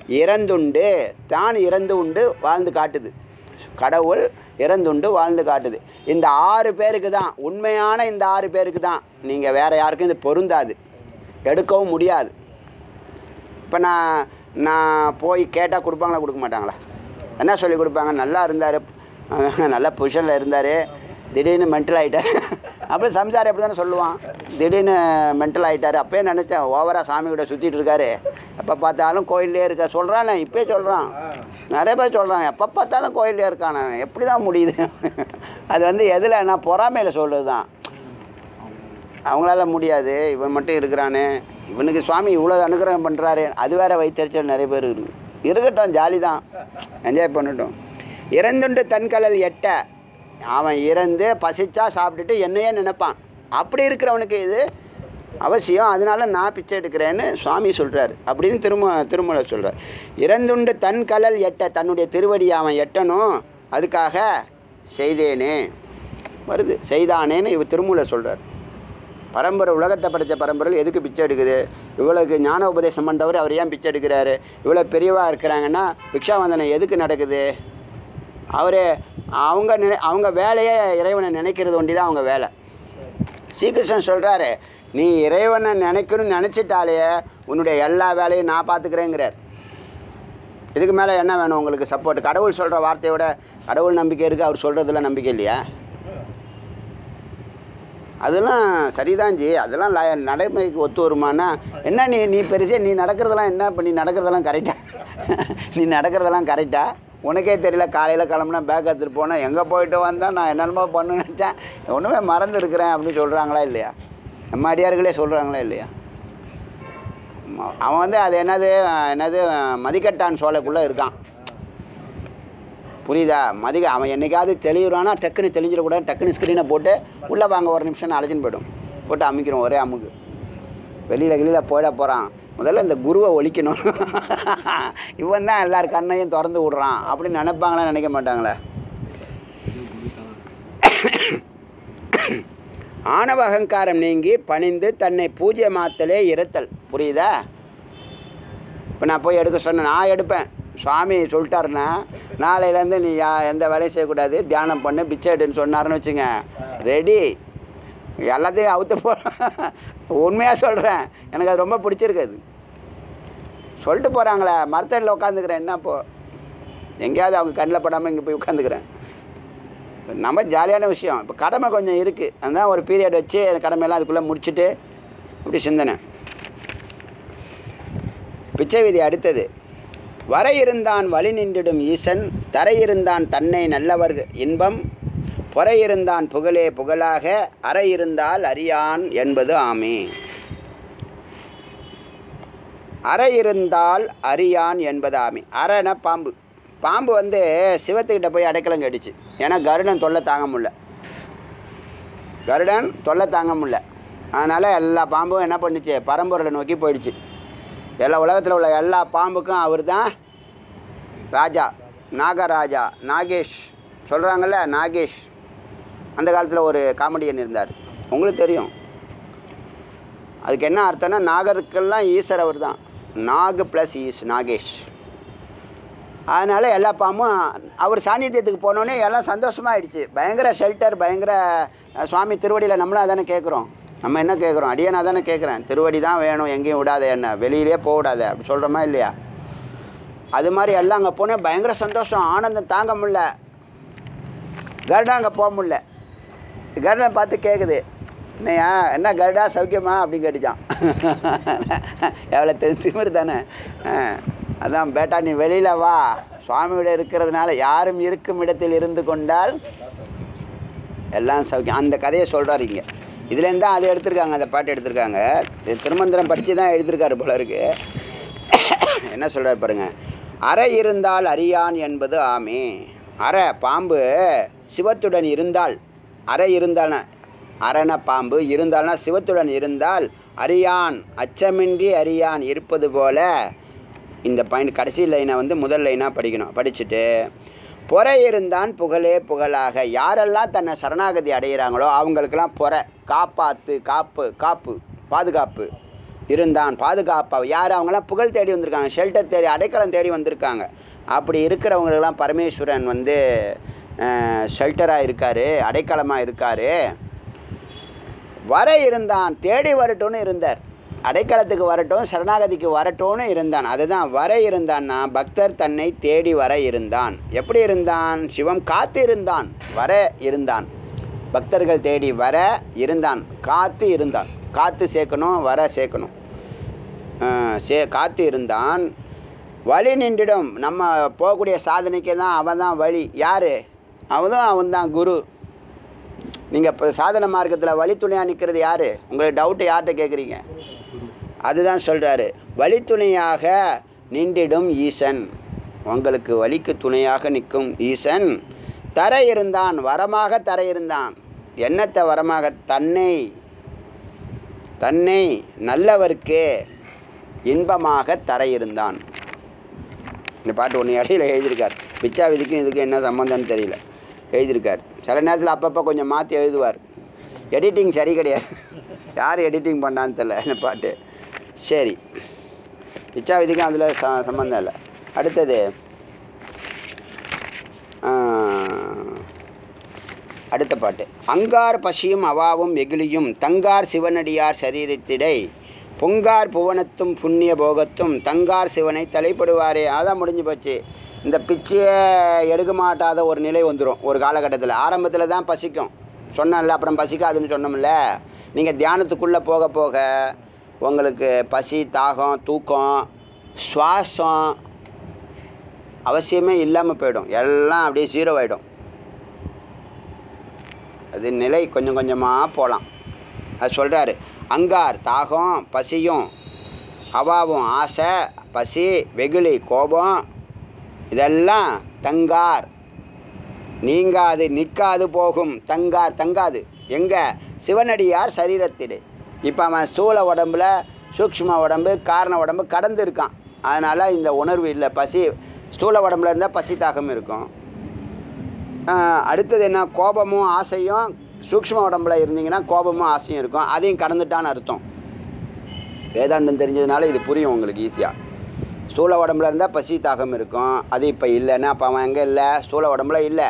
இறந்து உண்டு வாழ்ந்து காட்டுது. கடவுள் இறந்துண்டு வாழ்ந்து காட்டுது. இந்த 6 பேருக்கு தான், உண்மையான இந்த 6 பேருக்கு தான். நீங்கள் வேறு யாருக்கும் இது பொருந்தாது, எடுக்கவும் முடியாது. இப்போ நான் போய் கேட்டால் கொடுப்பாங்களா கொடுக்க மாட்டாங்களா? என்ன சொல்லி கொடுப்பாங்க? நல்லா இருந்தார், நல்ல பொசிஷனில் இருந்தார், திடீர்னு மென்டல் ஆகிட்டார். அப்படியே சம்சாரம் எப்படி தானே சொல்லுவான், திடீர்னு மென்டல் ஆகிட்டார். அப்போயே நினச்சேன் ஓவராக சாமி கூட சுற்றிட்டு இருக்காரு, எப்போ பார்த்தாலும் கோயிலே இருக்க சொல்கிறானே. இப்போயே சொல்கிறான், நிறைய பேர் சொல்கிறாங்க, எப்போ பார்த்தாலும் கோயிலே இருக்கானே, எப்படி தான் முடியுது? அது எதில் நான் பொறாமையில் சொல்கிறது தான். அவங்களால முடியாது, இவன் மட்டும் இருக்கிறானே, இவனுக்கு சுவாமி இவ்வளோ அனுகிரகம் பண்ணுறாரு, அது வேறு வைத்தறிச்சல் நிறைய பேர் இருக்கட்டும், ஜாலி தான், என்ஜாய் பண்ணட்டும். இறந்துண்டு தன்கலல் எட்ட, அவன் இறந்து பசிச்சா சாப்பிட்டுட்டு என்னையே நினைப்பான். அப்படி இருக்கிறவனுக்கு இது அவசியம், அதனால நான் பிச்சை எடுக்கிறேன்னு சுவாமி சொல்கிறார் அப்படின்னு திருமலை சொல்கிறார். இறந்துண்டு தன் கலல் எட்ட, தன்னுடைய திருவடியை அவன் எட்டணும், அதுக்காக செய்தேனே வருது, செய்தானேன்னு இவர் திருமூலை சொல்கிறார். பரம்பரை, உலகத்தை படைத்த பரம்பரையில் எதுக்கு பிச்சை எடுக்குது? இவ்வளோக்கு ஞான உபதேசம் பண்ணுறவர் அவர் ஏன் பிச்சை எடுக்கிறாரு? இவ்வளோ பெரியவாக இருக்கிறாங்கன்னா பிக்ஷாவந்தனம் எதுக்கு நடக்குது? அவங்க வேலையே இறைவனை நினைக்கிறது ஒண்டி தான் அவங்க வேலை. ஸ்ரீகிருஷ்ணன் சொல்கிறாரு, நீ இறைவனை நினைக்கணும்னு நினச்சிட்டாலே உன்னுடைய எல்லா வேலையும் நான் பார்த்துக்கிறேங்கிறார். இதுக்கு மேலே என்ன வேணும் உங்களுக்கு சப்போர்ட்? கடவுள் சொல்கிற வார்த்தையோட கடவுள் நம்பிக்கை இருக்குது, அவர் சொல்கிறதுல நம்பிக்கை இல்லையா? அதெல்லாம் சரிதான் ஜி, அதெல்லாம் நடைமுறைக்கு ஒத்து வருமானா? என்ன நீ பெருசே நீ நடக்கிறதெல்லாம் என்ன? இப்போ நீ நடக்கிறதெல்லாம் கரெக்டா? உனக்கே தெரியல, காலையில் கிளம்புனா பேக் எடுத்துகிட்டு போனேன், எங்கே போயிட்டு வந்தால் நான் என்னென்னமோ பண்ணு நினச்சேன், ஒன்றுமே மறந்துருக்கிறேன் அப்படின்னு சொல்கிறாங்களா இல்லையா? நம்ம அடியார்களே சொல்கிறாங்களா இல்லையா? அவன் அது என்னது மதிக்கட்டான் சோலைக்குள்ளே இருக்கான், புரியுதா? அவன் என்றைக்காவது தெளிவுறானா டக்குன்னு தெளிஞ்சிடக்கூடாது, டக்குன்னு ஸ்க்ரீனை போட்டு உள்ளே வாங்க 1 நிமிஷம் அழைச்சின்னு போய்டும், போட்டு அமைக்கிறோம் ஒரே அமுக்கு. வெளியில் போயிட போகிறான், முதல்ல இந்த குருவை ஒழிக்கணும், இவன் தான் எல்லார் கண்ணையும் திறந்து விடுறான் அப்படின்னு நினைப்பாங்களா? நினைக்க மாட்டாங்களே? ஆணவ அகங்காரம் நீங்கி பணிந்து தன்னை பூஜ்யமாத்தலே இருத்தல். புரியுதா? இப்போ நான் போய் எடுக்க சொன்னேன், நான் எடுப்பேன், சுவாமி சொல்லிட்டாருன்னா நாளையிலேருந்து நீ எந்த வேலையும் செய்யக்கூடாது, தியானம் பண்ணு, பிச்சை எடுன்னு சொன்னாருன்னு வச்சுங்க, ரெடி, எல்லாத்தையும் அவுத்து போ. உண்மையாக சொல்கிறேன், எனக்கு அது ரொம்ப பிடிச்சிருக்குது. சொல்லிட்டு போகிறாங்களே, மரத்தடியில் உட்காந்துக்கிறேன், என்ன இப்போது எங்கேயாவது அவங்க கண்ணில் படாமல் இங்கே போய் உட்காந்துக்கிறேன். நம்ம ஜாலியான விஷயம். இப்போ கடமை கொஞ்சம் இருக்குது, அதுதான் ஒரு பீரியட் வச்சு அந்த கடமையெல்லாம் அதுக்குள்ளே முடிச்சுட்டு இப்படி சிந்தனை. பிச்சை விதி அடுத்தது. வரை இருந்தான் வழி நின்றிடும் ஈசன், தரை இருந்தான் தன்னை நல்லவர் இன்பம், பொறை இருந்தான் புகழே புகழாக, அறை இருந்தால் அறியான் என்பது ஆமே. அறை இருந்தால் அறியான் என்பது ஆமே. அறைனா பாம்பு சிவத்துக்கிட்ட போய் அடைக்கலம் கடிச்சு, ஏன்னா கருடன் தொல்லை தாங்க முடியல. அதனால் எல்லா பாம்பும் என்ன பண்ணுச்சு, பரம்பொருளை நோக்கி போயிடுச்சு. எல்லா உலகத்தில் உள்ள எல்லா பாம்புக்கும் அவர் தான் ராஜா, நாகராஜா, நாகேஷ் சொல்கிறாங்கல்ல, நாகேஷ் அந்த காலத்தில் ஒரு காமெடியன் இருந்தார், உங்களுக்கு தெரியும். அதுக்கு என்ன அர்த்தம்னா, நாகருக்கெல்லாம் ஈஸ்வர் அவர் தான். நாகு ப்ளஸ் நாகேஷ். அதனால் எல்லா பாம்பும் அவர் சாநித்தியத்துக்கு போனோடனே எல்லாம் சந்தோஷமாக ஆயிடுச்சு. பயங்கர ஷெல்டர், பயங்கர சுவாமி திருவடியில் நம்மளும் அதானே கேட்குறோம். நம்ம என்ன கேட்குறோம்? அடியே நான் தானே கேட்குறேன், திருவடி தான் வேணும், எங்கேயும் விடாத, என்ன வெளியிலே போக விடாத அப்படி சொல்கிறோமா இல்லையா? அது மாதிரி எல்லாம் அங்கே போனேன், பயங்கர சந்தோஷம், ஆனந்தம் தாங்க முடில. கருடா அங்கே போக முடில. கருடன் பார்த்து கேட்குது, என்னையா என்ன கருடா சௌக்கியமா அப்படின்னு கேட்டுச்சான். எவ்வளோ திமிரு தானே. அதான் பேட்டா நீ வெளியில் வா, சுவாமியோட இருக்கிறதுனால யாரும் இருக்கும் இடத்தில் இருந்து கொண்டால் எல்லாம் சௌக்கியம். அந்த கதையை சொல்கிறார் இங்கே. இதுலேருந்து தான் அதை எடுத்திருக்காங்க, அந்த பாட்டு எடுத்திருக்காங்க. திருமந்திரம் படித்து தான் எழுதியிருக்காரு போல இருக்கு. என்ன சொல்கிறார் பாருங்க, அறை இருந்தால் அறியான் என்பது ஆமே. அறை பாம்பு சிவத்துடன் இருந்தால், அறை இருந்தால்னா அரண பாம்பு, இருந்தால்னா சிவத்துடன் இருந்தால் அறியான் அச்சமின்றி அறியான் இருப்பது போல. இந்த பாயிண்ட் கடைசி லைனை வந்து முதல் லைனாக படிக்கணும். படிச்சுட்டு பொறை இருந்தான் புகழே புகழாக. யாரெல்லாம் தன்னை சரணாகதி அடைகிறாங்களோ அவங்களுக்கெல்லாம் பொறை, காப்பாற்று, காப்பு பாதுகாப்பு இருந்தான், பாதுகாப்பாக. யார் அவங்களாம் புகழ் தேடி வந்திருக்காங்க, ஷெல்டர் தேடி, அடைக்கலம் தேடி வந்திருக்காங்க. அப்படி இருக்கிறவங்களுக்கெல்லாம் பரமேஸ்வரன் வந்து ஷெல்டராக இருக்கார், அடைக்கலமாக இருக்கார். வர இருந்தான், தேடி வரட்டும்னு இருந்தார். அடைக்கலத்துக்கு வரட்டும், சரணாகதிக்கு வரட்டும்னு இருந்தான். அதுதான் வர இருந்தான்னா, பக்தர் தன்னை தேடி வர இருந்தான். எப்படி இருந்தான்? சிவம் காத்து இருந்தான், வர இருந்தான். பக்தர்கள் தேடி வர இருந்தான், காத்து இருந்தான். காத்து சேர்க்கணும், வர சேர்க்கணும். காத்து இருந்தான். வழி நின்றிடும். நம்ம போகக்கூடிய சாதனைக்கு தான் அவன் தான் வழி. யார்? அவன் தான் குரு. நீங்கள் இப்போ சாதன மார்க்கத்தில் வழித்துணையாக நிற்கிறது யார்? உங்களுக்கு டவுட்டு யார்கிட்ட கேட்குறீங்க? அதுதான் சொல்கிறாரு, வழித்துணையாக நின்றிடும் ஈசன். உங்களுக்கு வழிக்கு துணையாக நிற்கும் ஈசன். தர இருந்தான், வரமாக தர இருந்தான். என்னத்தை வரமாக? தன்னை நல்லவர்க்கு இன்பமாக தர இருந்தான். இந்த பாட்டு ஒன்று இடையில எழுதியிருக்கார். பிச்சா விதிக்கும் இதுக்கு என்ன சம்மந்தம்னு தெரியல, எழுதியிருக்கார். சில நேரத்தில் அப்பப்போ கொஞ்சம் மாற்றி எழுதுவார். எடிட்டிங் சரி கிடையாது, யார் எடிட்டிங் பண்ணான்னு தெரியல இந்த பாட்டு. சரி, பிச்சா விதிக்கும் அதில் சம்மந்தம் இல்லை. அடுத்தது அடுத்த பாட்டு. அங்கார் பசியும் அவாவும் வெகுளியும் தங்கார் சிவனடியார் சரீரத்திடை பொங்கார் புவனத்தும் புண்ணிய போகத்தும் தங்கார் சிவனை தலைப்படுவாரே. அதான் முடிஞ்சு போச்சு. இந்த பிச்சையை எடுக்க மாட்டாத ஒரு நிலை வந்துடும் ஒரு காலகட்டத்தில். ஆரம்பத்தில் தான் பசிக்கும் சொன்னேன்ல, அப்புறம் பசிக்காதுன்னு சொன்னோம்ல. நீங்கள் தியானத்துக்குள்ளே போக போக உங்களுக்கு பசி, தாகம், தூக்கம், சுவாசம் அவசியமே இல்லாமல் போயிடும். எல்லாம் அப்படியே ஜீரோ ஆகிடும். அது நிலை கொஞ்சம் கொஞ்சமாக போகலாம். அது சொல்கிறாரு, அங்கார் தாகம் பசியும், அவாவும் ஆசை பசி, வெகுளி கோபம், இதெல்லாம் தங்கார் நீங்காது நிற்காது போகும். தங்காது எங்கே? சிவனடியார் சரீரத்திடு. இப்போ அவன் ஸ்தூல உடம்புல சூக்ஷ்ம உடம்பு, காரண உடம்பு கடந்து இருக்கான். அதனால் இந்த உணர்வு இல்லை. பசி ஸ்தூல உடம்புல இருந்தால் பசி தாகம் இருக்கும். அடுத்தது என்ன? கோபமும் ஆசையும். சூக்ஷ்ம உடம்புல இருந்தீங்கன்னா கோபமும் ஆசையும் இருக்கும். அதையும் கடந்துட்டான்னு அர்த்தம். வேதாந்தம் தெரிஞ்சதுனால இது புரியும் உங்களுக்கு ஈஸியாக. ஸ்தூல உடம்புல இருந்தால் பசி தாகம் இருக்கும், அது இப்போ இல்லைன்னா அப்போ அவன் எங்கே இல்லை? ஸ்தூல உடம்புல இல்லை.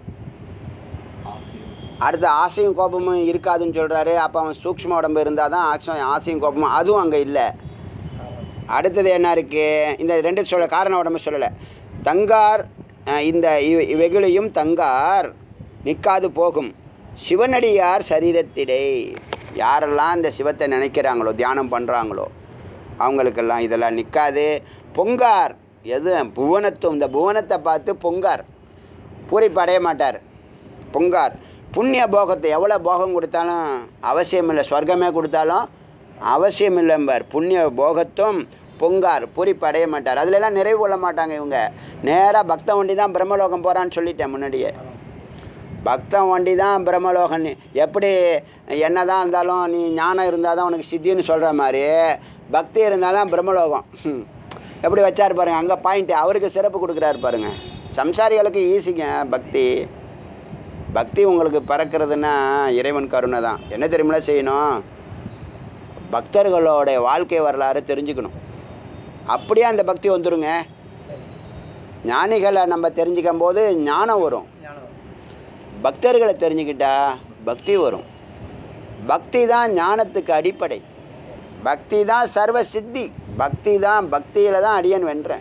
அடுத்து ஆசையும் கோபமும் இருக்காதுன்னு சொல்கிறாரு. அப்போ அவன் சூக்ஷ்ம உடம்பு இருந்தால் தான் ஆசையும் கோபமும், அதுவும் அங்கே இல்லை. அடுத்தது என்ன இருக்குது? இந்த ரெண்டு காரண உடம்பு சொல்லலை. தங்கார் இந்த வெகுளியும் தங்கார் நிற்காது போகும். சிவனடியார் சரீரத்திடை. யாரெல்லாம் இந்த சிவத்தை நினைக்கிறாங்களோ, தியானம் பண்ணுறாங்களோ அவங்களுக்கெல்லாம் இதெல்லாம் நிற்காது. பொங்கார் எது? புவனத்துவம். இந்த புவனத்தை பார்த்து பொங்கார், பூரிப்பு அடைய மாட்டார். பொங்கார் புண்ணிய போகத்தை எவ்வளோ போகம் கொடுத்தாலும் அவசியம் இல்லை, சொர்க்கமே கொடுத்தாலும் அவசியம் இல்லைம்பார். புண்ணிய போகத்தும் பொங்கார், பூரிப்பு அடைய மாட்டார். அதிலெல்லாம் நிறைவு கொள்ள மாட்டாங்க இவங்க. நேராக பக்தன் வண்டி தான் பிரம்மலோகம் போகிறான்னு சொல்லிட்டேன் முன்னாடியே. பக்தன் வண்டி தான் பிரம்மலோகம். எப்படி என்ன தான் இருந்தாலும் நீ ஞானம் இருந்தால் தான் உனக்கு சித்தின்னு சொல்கிற மாதிரி பக்தி இருந்தால் தான் பிரம்மலோகம். எப்படி வச்சார் பாருங்கள், அங்கே பாயிண்ட்டு அவருக்கு சிறப்பு கொடுக்குறாரு பாருங்கள். சம்சாரிகளுக்கு ஈஸிங்க பக்தி. பக்தி உங்களுக்கு பறக்கிறதுனா இறைவன் கருணை தான். என்ன தெரியுமா செய்யணும்? பக்தர்களோட வாழ்க்கை வரலாறு தெரிஞ்சுக்கணும். அப்படியே அந்த பக்தி வந்துடுங்க. ஞானிகளை நம்ம தெரிஞ்சுக்கும் போது ஞானம் வரும். பக்தர்களை தெரிஞ்சுக்கிட்டா பக்தி வரும். பக்தி தான் ஞானத்துக்கு அடிப்படை. பக்தி தான் சர்வ சித்தி. பக்தியில் தான் அடியன் வென்றேன்.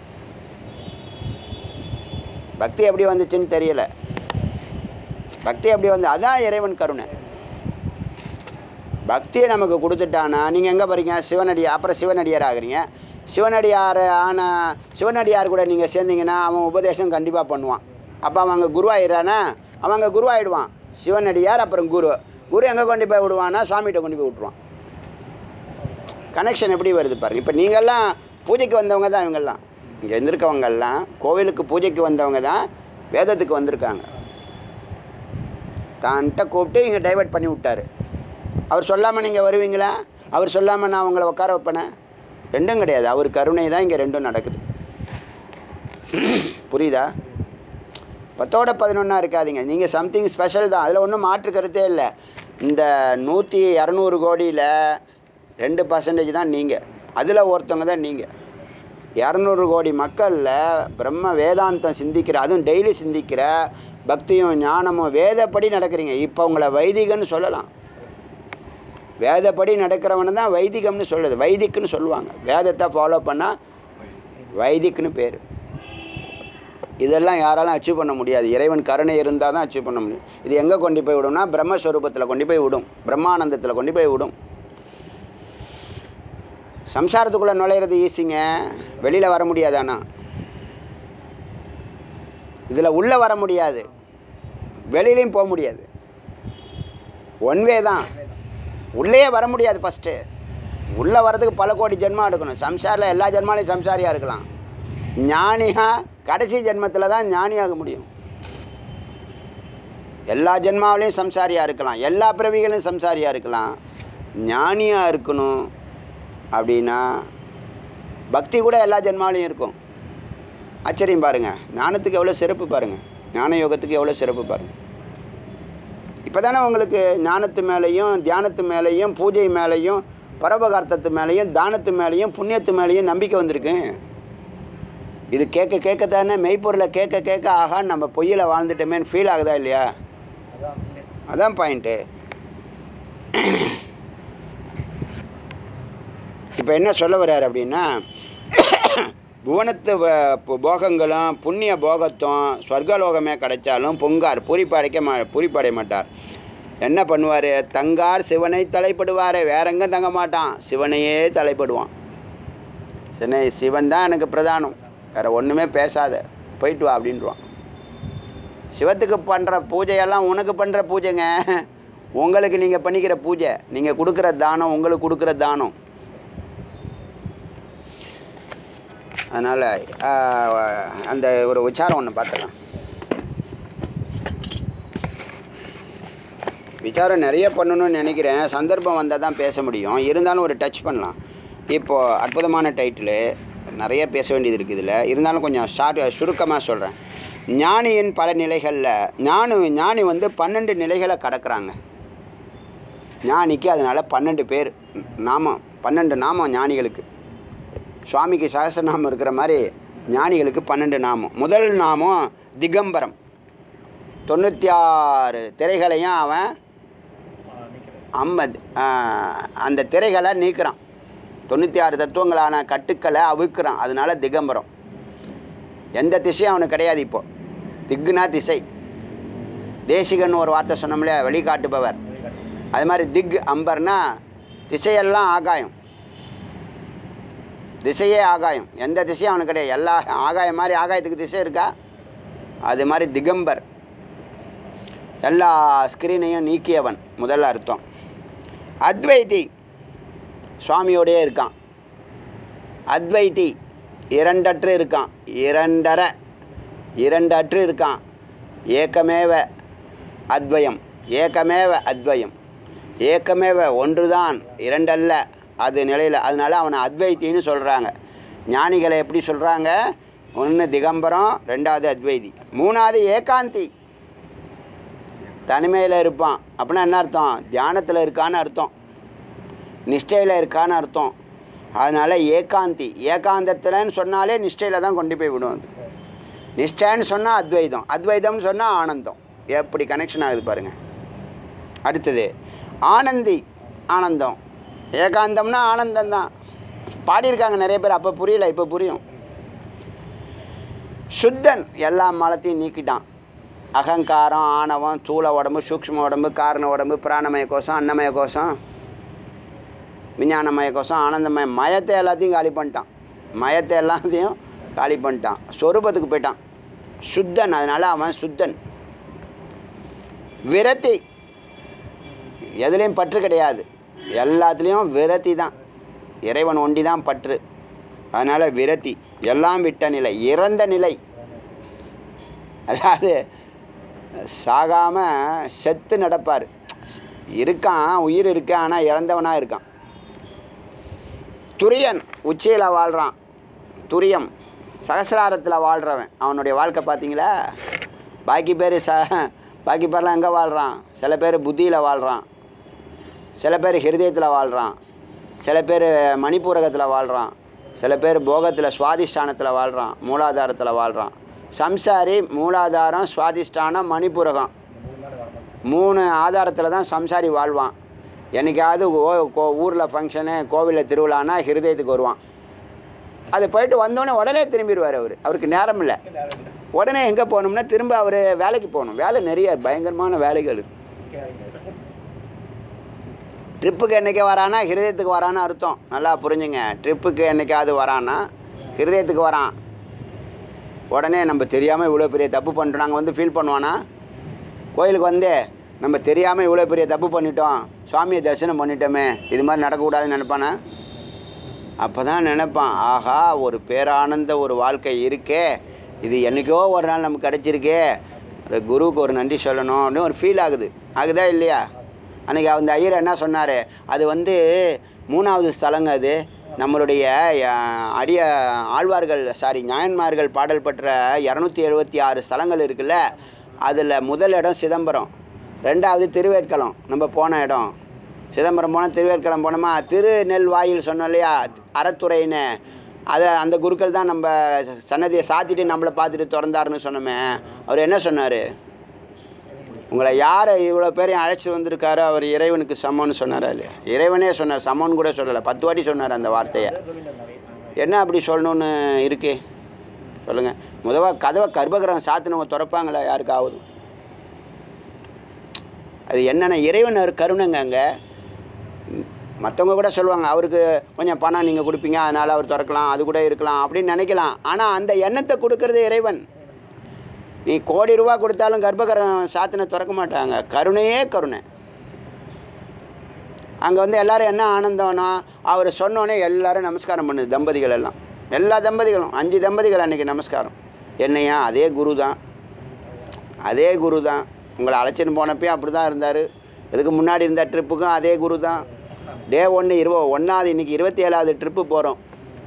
பக்தி எப்படி வந்துச்சுன்னு தெரியல. பக்தி எப்படி வந்து அதான் இறைவன் கருணை. பக்தியை நமக்கு கொடுத்துட்டானா நீங்கள் எங்கே போகிறீங்க? சிவனடியார். அப்புறம் சிவனடியார் ஆகிறீங்க. சிவனடியார் கூட நீங்கள் சேர்ந்தீங்கன்னா அவன் உபதேசம் கண்டிப்பாக பண்ணுவான். அப்போ அவங்க குருவாயிடுறானா? அவங்க குருவாயிடுவான். சிவனடியார் அப்புறம் குரு எங்கே கொண்டு போய் விடுவான்னா சுவாமிகிட்ட கொண்டு போய் விட்ருவான். கனெக்ஷன் எப்படி வருது பாருங்கள். இப்போ நீங்கள்லாம் பூஜைக்கு வந்தவங்க தான். இவங்கெல்லாம் இங்கே இருந்திருக்கவங்கெல்லாம் கோவிலுக்கு பூஜைக்கு வந்தவங்க தான் வேதத்துக்கு வந்திருக்காங்க. தான்கிட்ட கூப்பிட்டு இங்கே டைவர்ட் பண்ணி விட்டார். அவர் சொல்லாமல் நீங்கள் வருவீங்களா? அவர் சொல்லாமல் நான் உங்களை உட்கார வைப்பேனே? ரெண்டும் கிடையாது. அவர் கருணை தான் இங்கே ரெண்டும் நடக்குது. புரியுதா? 10ஓட 11 இருக்காதீங்க. நீங்கள் சம்திங் ஸ்பெஷல் தான். அதில் ஒன்றும் மாற்று கருத்தே இல்லை. இந்த 100-200 கோடியில் 2% தான் நீங்கள். அதில் ஒருத்தவங்க தான் நீங்கள். 200 கோடி மக்களில் பிரம்ம வேதாந்தம் சிந்திக்கிற, அதுவும் டெய்லி சிந்திக்கிற பக்தியும் ஞானமும் வேதப்படி நடக்கிறீங்க. இப்போ உங்களை வைதிகன்னு சொல்லலாம். வேதப்படி நடக்கிறவனை தான் வைதிகம்னு சொல்லுது. வைதிக்குன்னு சொல்லுவாங்க. வேதத்தை ஃபாலோ பண்ணால் வைதிக்குன்னு பேர். இதெல்லாம் யாராலும் அச்சீவ் பண்ண முடியாது. இறைவன் கருணை இருந்தால் தான் அச்சீவ் பண்ண முடியும். இது எங்கே கொண்டு போய் விடும்னா பிரம்மஸ்வரூபத்தில் கொண்டு போய் விடும். பிரம்மானந்தத்தில் கொண்டு போய் விடும். சம்சாரத்துக்குள்ளே நுழையிறது ஈஸிங்க. வெளியில் வர முடியாதானா? இதில் உள்ளே வர முடியாது, வெளியிலையும் போக முடியாது. ஒன்வே தான். உள்ளே வர முடியாது. ஃபஸ்ட்டு உள்ளே வர்றதுக்கு பல கோடி ஜென்மம் எடுக்கணும். சம்சாரில் எல்லா ஜென்மாலையும் சம்சாரியாக இருக்கலாம். ஞானியாக கடைசி ஜென்மத்தில் தான் ஞானியாக முடியும். எல்லா ஜென்மாவிலையும் சம்சாரியாக இருக்கலாம். எல்லா பிறவிகளையும் சம்சாரியாக இருக்கலாம். ஞானியாக இருக்கணும் அப்படின்னா பக்தி கூட எல்லா ஜென்மாவிலையும் இருக்கும். ஆச்சரியம் பாருங்கள். ஞானத்துக்கு எவ்வளோ சிறப்பு பாருங்கள். ஞான யோகத்துக்கு எவ்வளோ சிறப்பு பாருங்கள். இப்போ தானே உங்களுக்கு ஞானத்து மேலேயும் தியானத்து மேலேயும் பூஜை மேலேயும் பரோபகார்த்தத்து மேலேயும் தானத்து மேலேயும் புண்ணியத்து மேலேயும் நம்பிக்கை வந்திருக்கு. இது கேட்க கேட்கத்தானே மெய்ப்பொருளை கேட்க கேட்க ஆகா நம்ம பொய்யில் வாழ்ந்துட்டோமேன்னு ஃபீல் ஆகுதா இல்லையா? அதான் பாயிண்ட்டு. இப்போ என்ன சொல்ல வர்றாரு அப்படின்னா, புவனத்து போகங்களும் புண்ணிய போகத்தும் ஸ்வர்கலோகமே கிடைச்சாலும் பொங்கார் பூரிப்படைய மாட்டார். என்ன பண்ணுவார்? தங்கார் சிவனை தலைப்படுவார். வேற எங்கே தங்க மாட்டான், சிவனையே தலைப்படுவான். சிவன் தான் எனக்கு பிரதானம், வேறு ஒன்றுமே பேசாத, போயிட்டு வா அப்படின்வான். சிவத்துக்கு பண்ணுற பூஜையெல்லாம் உனக்கு பண்ணுற பூஜைங்க. உங்களுக்கு நீங்கள் பண்ணிக்கிற பூஜை, நீங்கள் கொடுக்குற தானம், உங்களுக்கு கொடுக்குற தானம். அதனால் அந்த ஒரு விசாரம் ஒன்று பார்த்துக்கலாம். விசாரம் நிறைய பண்ணணும்னு நினைக்கிறேன். சந்தர்ப்பம் வந்தால் தான் பேச முடியும். இருந்தாலும் ஒரு டச் பண்ணலாம். இப்போது அற்புதமான டைட்டிலு, நிறைய பேச வேண்டியது இருக்குது இதில். இருந்தாலும் கொஞ்சம் சுருக்கமாக சொல்கிறேன். ஞானியின் பல நிலைகளில் ஞானி வந்து 12 நிலைகளை கடக்கிறாங்க. ஞானிக்கு அதனால் 12 பேர் நாமம், 12 நாமம் ஞானிகளுக்கு. சுவாமிக்கு சகஸ்ரநாமம் இருக்கிற மாதிரி ஞானிகளுக்கு 12 நாமம். முதல் நாமம் திகம்பரம். 96 திரைகளையும் அவன் அந்த திரைகளை நீக்கிறான். 96 தத்துவங்களான கட்டுக்களை அவிக்கிறான். அதனால திகம்பரம். எந்த திசையும் அவனுக்கு கிடையாது. இப்போது திக்குனா திசை. தேசிகன்னு ஒரு வார்த்தை சொன்னோம்லையா, வழிகாட்டுபவர். அது மாதிரி திக் அம்பர்னா திசையெல்லாம் ஆகாயம். திசையே ஆகாயம். எந்த திசையும் அவனுக்கு கிடையாது. எல்லா ஆகாயம் மாதிரி ஆகாயத்துக்கு திசை இருக்கா? அது மாதிரி திகம்பர். எல்லா ஸ்க்ரீனையும் நீக்கியவன் முதல்ல அர்த்தம். அத்வைதி சுவாமியோடையே இருக்கான். அத்வைதி இரண்டற்று இருக்கான். இரண்டு அற்று இருக்கான். ஏகமேவ அத்வயம். ஏகமேவ அத்வயம். ஏகமேவ ஒன்றுதான், இரண்டல்ல. அது நிலையில். அதனால அவனை அத்வைத்தின்னு சொல்கிறாங்க. ஞானிகளை எப்படி சொல்கிறாங்க? 1 திகம்பரம், 2வது அத்வைதி, 3வது ஏகாந்தி. தனிமையில் இருப்பான். அப்படின்னா என்ன அர்த்தம்? தியானத்தில் இருக்கான்னு அர்த்தம், நிஷ்டையில் இருக்கான்னு அர்த்தம். அதனால் ஏகாந்தி, ஏகாந்தத்தில்னு சொன்னாலே நிஷ்டையில் தான் கொண்டு போய் விடும். அது நிஷ்டைன்னு சொன்னால் அத்வைதம், அத்வைதம்னு சொன்னால் ஆனந்தம். எப்படி கனெக்ஷன் ஆகுது பாருங்கள். அடுத்தது ஆனந்தி, ஆனந்தம். ஏகாந்தம்னா ஆனந்தம் தான். பாடியிருக்காங்க நிறைய பேர், அப்போ புரியல, இப்போ புரியும். சுத்தன், எல்லா மலத்தையும் நீக்கிட்டான். அகங்காரம், ஆணவம், தூள உடம்பு, சூக்ஷ்ம உடம்பு, காரண உடம்பு, பிராணமய கோஷம், அன்னமய கோஷம், விஞ்ஞானமய கோஷம், ஆனந்தமய, மயத்தை எல்லாத்தையும் காலி பண்ணிட்டான். மயத்தை எல்லாத்தையும் காலி பண்ணிட்டான், சொரூபத்துக்கு போயிட்டான். சுத்தன், அதனால் அவன் சுத்தன். விரத்தி, எதுலேயும் பற்று கிடையாது, எல்லாத்துலேயும் விரத்தி தான். இறைவன் ஒண்டி தான் பற்று. அதனால் விரத்தி, எல்லாம் விட்ட நிலை, இறந்த நிலை. அதாவது சாகாமல் செத்து நடப்பார். இருக்கான், உயிர் இருக்கான், ஆனால் இறந்தவனாக இருக்கான். துரியன், உச்சியில் வாழ்கிறான். துரியம், சகசிராரத்தில் வாழ்கிறவன். அவனுடைய வாழ்க்கை பார்த்தீங்களா? பாக்கி பேர்லாம் எங்கே வாழ்கிறான்? சில பேர் புத்தியில் வாழ்கிறான், சில பேர் ஹிருதயத்தில் வாழ்கிறான், சில பேர் மணிப்பூரகத்தில் வாழ்கிறான், சில பேர் போகத்தில் சுவாதிஷ்டானத்தில் வாழ்கிறான், மூலாதாரத்தில் வாழ்கிறான். சம்சாரி மூலாதாரம், சுவாதிஷ்டானம், மணிப்பூரகம், 3 ஆதாரத்தில் தான் சம்சாரி வாழ்வான். என்றைக்காவது ஊரில் ஃபங்க்ஷனு, கோவிலில் திருவிழானா ஹிருதயத்துக்கு வருவான். அது போயிட்டு வந்தோடனே உடனே திரும்பிடுவார். அவருக்கு நேரம் இல்லை. உடனே எங்கே போகணும்னா திரும்ப அவர் வேலைக்கு போகணும். வேலை நிறைய, பயங்கரமான வேலைகள். ட்ரிப்புக்கு என்றைக்கே வரானா ஹிருதயத்துக்கு வரான்னு அர்த்தம். நல்லா புரிஞ்சுங்க. ட்ரிப்புக்கு என்றைக்காவது வரான்னா ஹிருதயத்துக்கு வரான். உடனே நம்ம தெரியாமல் இவ்வளோ பெரிய தப்பு பண்ணிட்டோம், நாங்கள் வந்து ஃபீல் பண்ணுவானா? கோயிலுக்கு வந்து நம்ம தெரியாமல் இவ்வளோ பெரிய தப்பு பண்ணிட்டோம், சுவாமியை தரிசனம் பண்ணிட்டோமே, இது மாதிரி நடக்கக்கூடாதுன்னு நினைப்பானா? அப்போ தான் நினைப்பான், ஆஹா ஒரு பேரானந்த ஒரு வாழ்க்கை இருக்கே, இது என்றைக்கோ ஒரு நாள் நமக்கு கிடச்சிருக்கே, ஒரு குருவுக்கு ஒரு நன்றி சொல்லணும் அப்படின்னு ஒரு ஃபீல் ஆகுது. ஆகுதா இல்லையா? அன்றைக்கி அந்த ஐயர் என்ன சொன்னார், அது வந்து 3வது ஸ்தலங்க. அது நம்மளுடைய ஞாயன்மார்கள் பாடல் பெற்ற 276 ஸ்தலங்கள் இருக்குல்ல, அதில் முதல் இடம் சிதம்பரம், 2வது திருவேற்களம். நம்ம போன இடம் சிதம்பரம் போனால் திருவேற்களம் போனோமா, திருநெல்வாயில் சொன்னோம் இல்லையா, அறத்துறைன்னு, அதை அந்த குருக்கள் தான் நம்ம சன்னதியை சாத்திட்டு நம்மளை பார்த்துட்டு திறந்தாருன்னு சொன்னோமே. அவர் என்ன சொன்னார்? உங்களை யாரை இவ்வளோ பேரையும் அழைச்சிட்டு வந்திருக்காரு, அவர் இறைவனுக்கு சமம்னு சொன்னாரா இல்லையா? இறைவனே சொன்னார், சமம்னு கூட சொல்லலை, 10 வாட்டி சொன்னார் அந்த வார்த்தையை. என்ன அப்படி சொல்லணுன்னு இருக்கு சொல்லுங்கள்? முதல்ல கதவை கர்ப்பகிரகம் சாத்தினவங்க திறப்பாங்களா யாருக்காவது? அது என்னென்ன இறைவன் கருணைங்க. அங்கே மற்றவங்க கூட சொல்லுவாங்க, அவருக்கு கொஞ்சம் பணம் நீங்கள் கொடுப்பீங்க அதனால் அவர் திறக்கலாம், அது கூட இருக்கலாம் அப்படின்னு நினைக்கலாம். ஆனால் அந்த எண்ணத்தை கொடுக்கறது இறைவன். நீ கோடி ரூபா கொடுத்தாலும் கர்ப்பகிரகம் சாத்தின திறக்க மாட்டாங்க. கருணையே கருணை. அங்கே வந்து எல்லோரும் என்ன ஆனந்தம்னா, அவர் சொன்னோன்னே எல்லோரும் நமஸ்காரம் பண்ணுது. தம்பதிகள் எல்லாம், எல்லா தம்பதிகளும் 5 தம்பதிகள் அன்றைக்கி நமஸ்காரம். என்னையா அதே குரு தான், அதே குரு தான். உங்களை அழைச்சின்னு போனப்பையும் அப்படி தான் இருந்தார். இதுக்கு முன்னாடி இருந்த ட்ரிப்புக்கும் அதே குரு தான். டே 1 21வது, இன்றைக்கி 27வது ட்ரிப்பு போகிறோம்.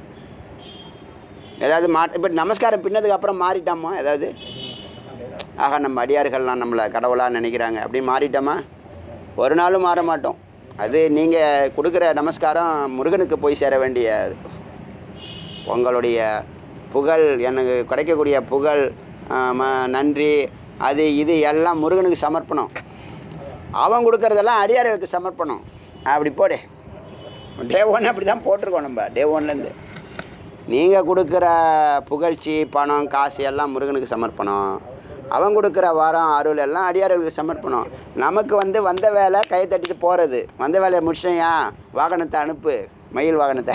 ஏதாவது இப்போ நமஸ்காரம் பின்னதுக்கு அப்புறம் மாறிட்டோமா? ஏதாவது ஆகா நம்ம அடியார்கள்லாம் நம்மளை கடவுளாக நினைக்கிறாங்க அப்படின்னு மாறிட்டோமா? ஒரு நாளும் மாற மாட்டோம். அது நீங்கள் கொடுக்குற நமஸ்காரம் முருகனுக்கு போய் சேர வேண்டிய, உங்களுடைய புகழ், எனக்கு கிடைக்கக்கூடிய புகழ், நன்றி, அது இது எல்லாம் முருகனுக்கு சமர்ப்பணம். அவன் கொடுக்குறதெல்லாம் அடியார்களுக்கு சமர்ப்பணம். அப்படி போடு. டே 1 அப்படி தான் போட்டிருக்கோம் நம்ம. டே 1லேருந்து நீங்கள் கொடுக்குற புகழ்ச்சி, பணம், காசு எல்லாம் முருகனுக்கு சமர்ப்பணம். அவன் கொடுக்குற வாரம் அருள் எல்லாம் அடியார்களுக்கு சமர்ப்பணம். நமக்கு வந்து வந்த வேலை கையை தட்டிட்டு போகிறது. வந்த வேலையை முடிச்சிட்டேயா, வாகனத்தை அனுப்பு, மயில் வாகனத்தை.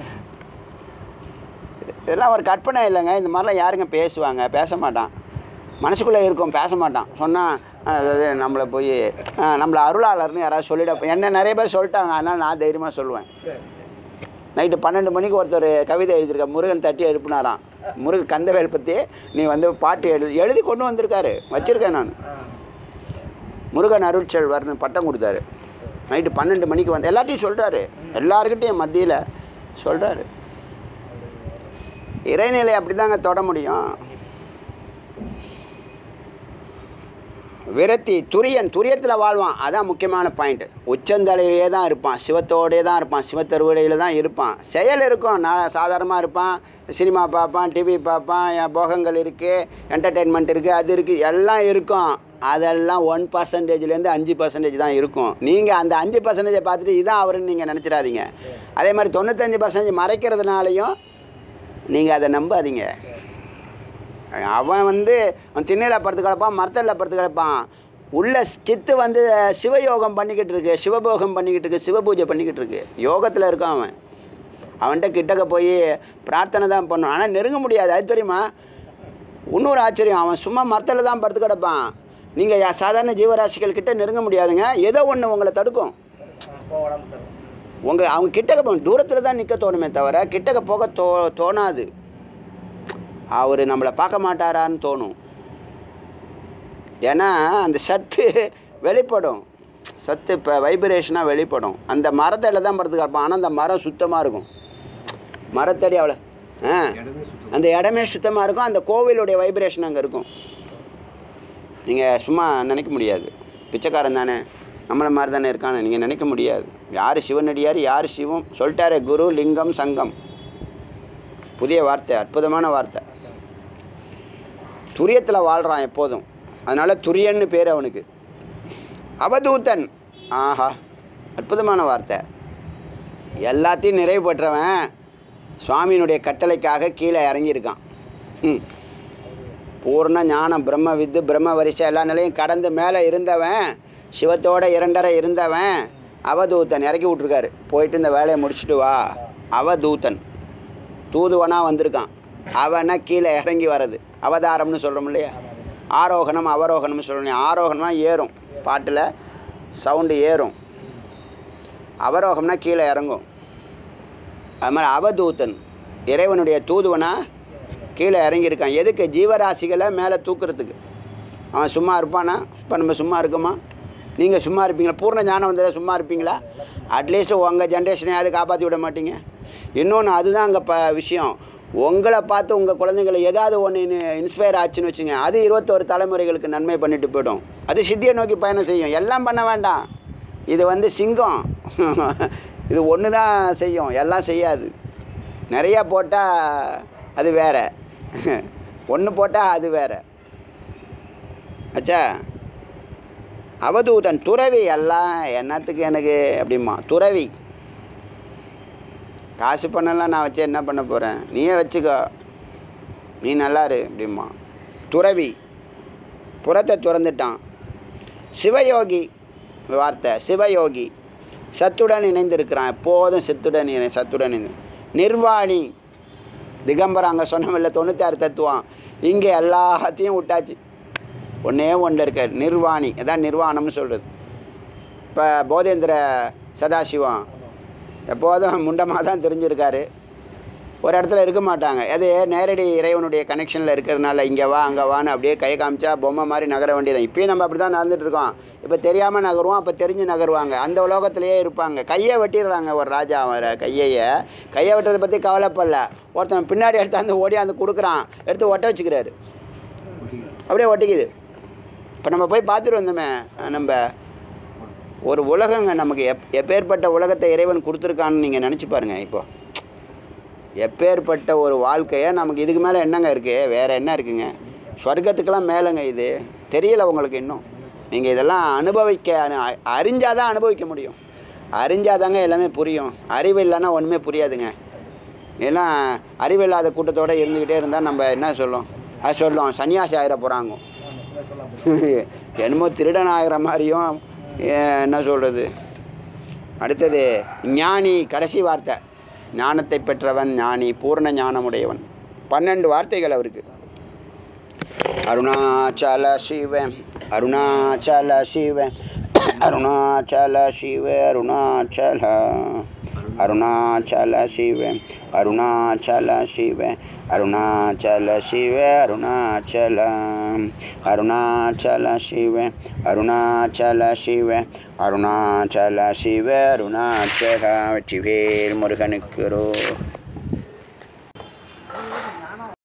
இதெல்லாம் ஒரு கற்பனை இல்லைங்க. இந்த மாதிரிலாம் யாருங்க பேசுவாங்க? பேச மாட்டான். மனசுக்குள்ளே இருக்கும், பேச மாட்டான். சொன்னால் அதாவது நம்மளை போய் நம்மளை அருளாளர்னு யாராவது சொல்லிட, என்ன நிறைய பேர் சொல்லிட்டாங்க, அதனால் நான் தைரியமாக சொல்லுவேன். நைட்டு 12 மணிக்கு ஒருத்தர் கவிதை எழுதியிருக்க, முருகன் தட்டி எழுப்பினாராம். கந்தவேல் பற்றி நீ வந்து பாட்டு எழுதி கொண்டு வந்திருக்காரு, வச்சுருக்கேன் நான். முருகன் அருட்செல்வர்னு பட்டம் கொடுத்தாரு. நைட்டு 12 மணிக்கு வந்து எல்லாத்தையும் சொல்கிறாரு, எல்லாருக்கிட்டையும் மத்தியில் சொல்கிறாரு. இறைநிலை அப்படி தாங்க தொட முடியும். விரத்தி துரியத்தில் வாழ்வான். அதான் முக்கியமான பாயிண்ட். உச்சந்தலையிலே தான் இருப்பான், சிவத்தோடே தான் இருப்பான், சிவத்தருவடையில் தான் இருப்பான். செயல் இருக்கும், நான் சாதாரணமாக இருப்பான், சினிமா பார்ப்பான், டிவி பார்ப்பான், போகங்கள் இருக்குது, என்டர்டெயின்மெண்ட் இருக்குது, அது இருக்குது, எல்லாம் இருக்கும். அதெல்லாம் 1%லேருந்து 5% தான் இருக்கும். நீங்கள் அந்த 5% பார்த்துட்டு இதான் அவருன்னு நீங்கள் நினச்சிடாதீங்க. அதே மாதிரி 95% மறைக்கிறதுனாலையும் நீங்கள் அதை நம்பாதீங்க. அவன் அவன் திண்ணையில் படுத்து கிடப்பான், மரத்தடியில் படுத்து கிடப்பான். உள்ள சித்து சிவயோகம் பண்ணிக்கிட்டு இருக்கு, சிவபோகம் பண்ணிக்கிட்டு இருக்கு, சிவபூஜை பண்ணிக்கிட்டு இருக்கு, யோகத்தில் இருக்கான். அவன்கிட்ட கிட்டக்க போய் பிரார்த்தனை தான் பண்ணுவான், ஆனால் நெருங்க முடியாது. அது தெரியுமா? இன்னொரு ஆச்சரியம், அவன் சும்மா மரத்தில் தான் படுத்து கிடப்பான். நீங்கள் சாதாரண ஜீவராசிகள் கிட்ட நெருங்க முடியாதுங்க. ஏதோ ஒன்று உங்களை தடுக்கும். அவங்க கிட்டக்க போக தூரத்தில் தான் நிற்க தோணுமே தவிர கிட்டக்க போக தோணாது. அவர் நம்மளை பார்க்க மாட்டாரான்னு தோணும். ஏன்னா அந்த சத்து வெளிப்படும், சத்து இப்போ வைப்ரேஷனாக வெளிப்படும். அந்த மரத்தடியில் தான் படுத்து கிடப்பான், ஆனால் அந்த மரம் சுத்தமாக இருக்கும். மரத்தடி அவ்வளோ அந்த இடமே சுத்தமாக இருக்கும். அந்த கோவிலுடைய வைப்ரேஷன் அங்கே இருக்கும். நீங்கள் சும்மா நினைக்க முடியாது. பிச்சைக்காரன் தானே, நம்மளை மாதிரி தானே இருக்கான்னு நீங்கள் நினைக்க முடியாது. யார் சிவனடியார், யார் சிவம் சொல்லிட்டாரு. குரு, லிங்கம், சங்கம். புதிய வார்த்தை, அற்புதமான வார்த்தை. துரியத்தில் வாழ்கிறான் எப்போதும். அதனால் துரியன்னு பேர் அவனுக்கு. அவதூதன், ஆஹா, அற்புதமான வார்த்தை. எல்லாத்தையும் நிறைவு பெற்றவன் சுவாமியினுடைய கட்டளைக்காக கீழே இறங்கியிருக்கான். பூர்ண ஞானம், பிரம்ம வித்து, பிரம்ம வரிசை எல்லா நிலையும் கடந்து மேலே இருந்தவன், சிவத்தோட 2.5 இருந்தவன் அவதூதன் இறக்கி விட்ருக்காரு. போயிட்டு இந்த வேலையை முடிச்சுட்டு வா. அவதூதன் தூதுவனாக வந்திருக்கான். அவனை கீழே இறங்கி வர்றது அவதாரம்னு சொல்கிறோம் இல்லையா? ஆரோகணம் அவரோகணம்னு சொல்லணும். ஆரோகணம்னா ஏறும், பாட்டில் சவுண்டு ஏறும். அவரோகம்னா கீழே இறங்கும். அது மாதிரி அவதூதன் இறைவனுடைய தூதுவனாக கீழே இறங்கியிருக்கான். எதுக்கு? ஜீவராசிகளை மேலே தூக்குறதுக்கு. அவன் சும்மா இருப்பானா? இப்போ நம்ம சும்மா இருக்கோமா? நீங்கள் சும்மா இருப்பீங்களா? பூர்ண ஞானம் வந்ததை சும்மா இருப்பீங்களா? அட்லீஸ்ட் உங்கள் ஜென்ரேஷனையாவது காப்பாற்றி விட மாட்டீங்க. இன்னொன்று அதுதான் அங்கே விஷயம். உங்களை பார்த்து உங்கள் குழந்தைங்களை ஏதாவது ஒன்று இன்ஸ்பயர் ஆச்சுன்னு வச்சுங்க, அது 21 தலைமுறைகளுக்கு நன்மை பண்ணிட்டு போய்டும். அது சித்தியை நோக்கி பயணம் செய்யும். எல்லாம் பண்ண வேண்டாம். இது சிங்கம், இது ஒன்று தான் செய்யும், எல்லாம் செய்யாது. நிறையா போட்டால் அது வேறு, ஒன்று போட்டால் அது வேறு. ஆச்சா? அவதூதன் துறவி. எல்லாம் என்னத்துக்கு எனக்கு அப்படிமா? துறவி. காசு பண்ணலாம் நான் வச்சு என்ன பண்ண போகிறேன், நீயே வச்சுக்கோ, நீ நல்லாரு அப்படிமா. துறவி புறத்தை துறந்துட்டான். சிவயோகி வார்த்தை, சிவயோகி சத்துடன் இணைந்திருக்கிறான். எப்போதும் சத்துடன் நிர்வாணி திகம்பரம். அங்கே சொன்னமில்ல 96 தத்துவம், இங்கே எல்லாத்தையும் விட்டாச்சு. ஒன்றே ஒன்று இருக்க நிர்வாணி. அதான் நிர்வாணம்னு சொல்கிறது. இப்போ போதேந்திர சதாசிவம் எப்போதும் முண்டமாக தான் தெரிஞ்சிருக்காரு. ஒரு இடத்துல இருக்க மாட்டாங்க. அது நேரடி இறைவனுடைய கனெக்ஷனில் இருக்கிறதுனால இங்கே வா அங்கே வான்னு அப்படியே கை காமிச்சா பொம்மை மாதிரி நகர வேண்டியதான். இப்போயும் நம்ம அப்படி தான் நடந்துகிட்ருக்கோம். இப்போ தெரியாமல் நகருவோம், அப்போ தெரிஞ்சு நகருவாங்க. அந்த உலகத்துலேயே இருப்பாங்க. கையை வெட்டிடுறாங்க. ஒரு ராஜா அவரை கையை வெட்டுறதை பற்றி கவலைப்படல. ஒருத்தன் பின்னாடி எடுத்து ஓடியாந்து கொடுக்குறான், எடுத்து ஒட்ட வச்சுக்கிறாரு. அப்படியே ஒட்டிக்குது. இப்போ நம்ம போய் பார்த்துட்டு வந்தோமே, நம்ம ஒரு உலகங்க நமக்கு எப்பேற்பட்ட உலகத்தை இறைவன் கொடுத்துருக்கான்னு நீங்கள் நினச்சி பாருங்கள். இப்போ எப்பேற்பட்ட ஒரு வாழ்க்கையை நமக்கு இதுக்கு மேலே என்னங்க இருக்குது? வேறு என்ன இருக்குங்க? ஸ்வர்க்கத்துக்கெல்லாம் மேலேங்க. இது தெரியல உங்களுக்கு இன்னும். நீங்கள் இதெல்லாம் அறிஞ்சால் தான் அனுபவிக்க முடியும். அறிஞ்சாதாங்க எல்லாமே புரியும். அறிவு இல்லைன்னா ஒன்றுமே புரியாதுங்க. எல்லாம் அறிவில்லாத கூட்டத்தோடு இருந்துக்கிட்டே இருந்தால் நம்ம என்ன சொல்லும் சன்னியாசி ஆகிட போகிறாங்க. என்னமோ திருடன் ஆகிற மாதிரியும். என்ன சொல்கிறது? அடுத்தது ஞானி. கடைசி வார்த்தை ஞானத்தை பெற்றவன் ஞானி, பூர்ண ஞானமுடையவன். 12 வார்த்தைகள் அவருக்கு. அருணாச்சல சிவ, அருணாச்சல சிவ, அருணாச்சல சிவ, அருணாச்சல, அருணாச்சல சிவ, அருணாச்சல சிவ, அருணாச்சல சிவ, அருணாச்சல, அருணாச்சல சிவ, அருணாச்சல சிவ, அருணாச்சல சிவ, அருணாச்சல. வெற்றிவேல் முருகனுக்கு.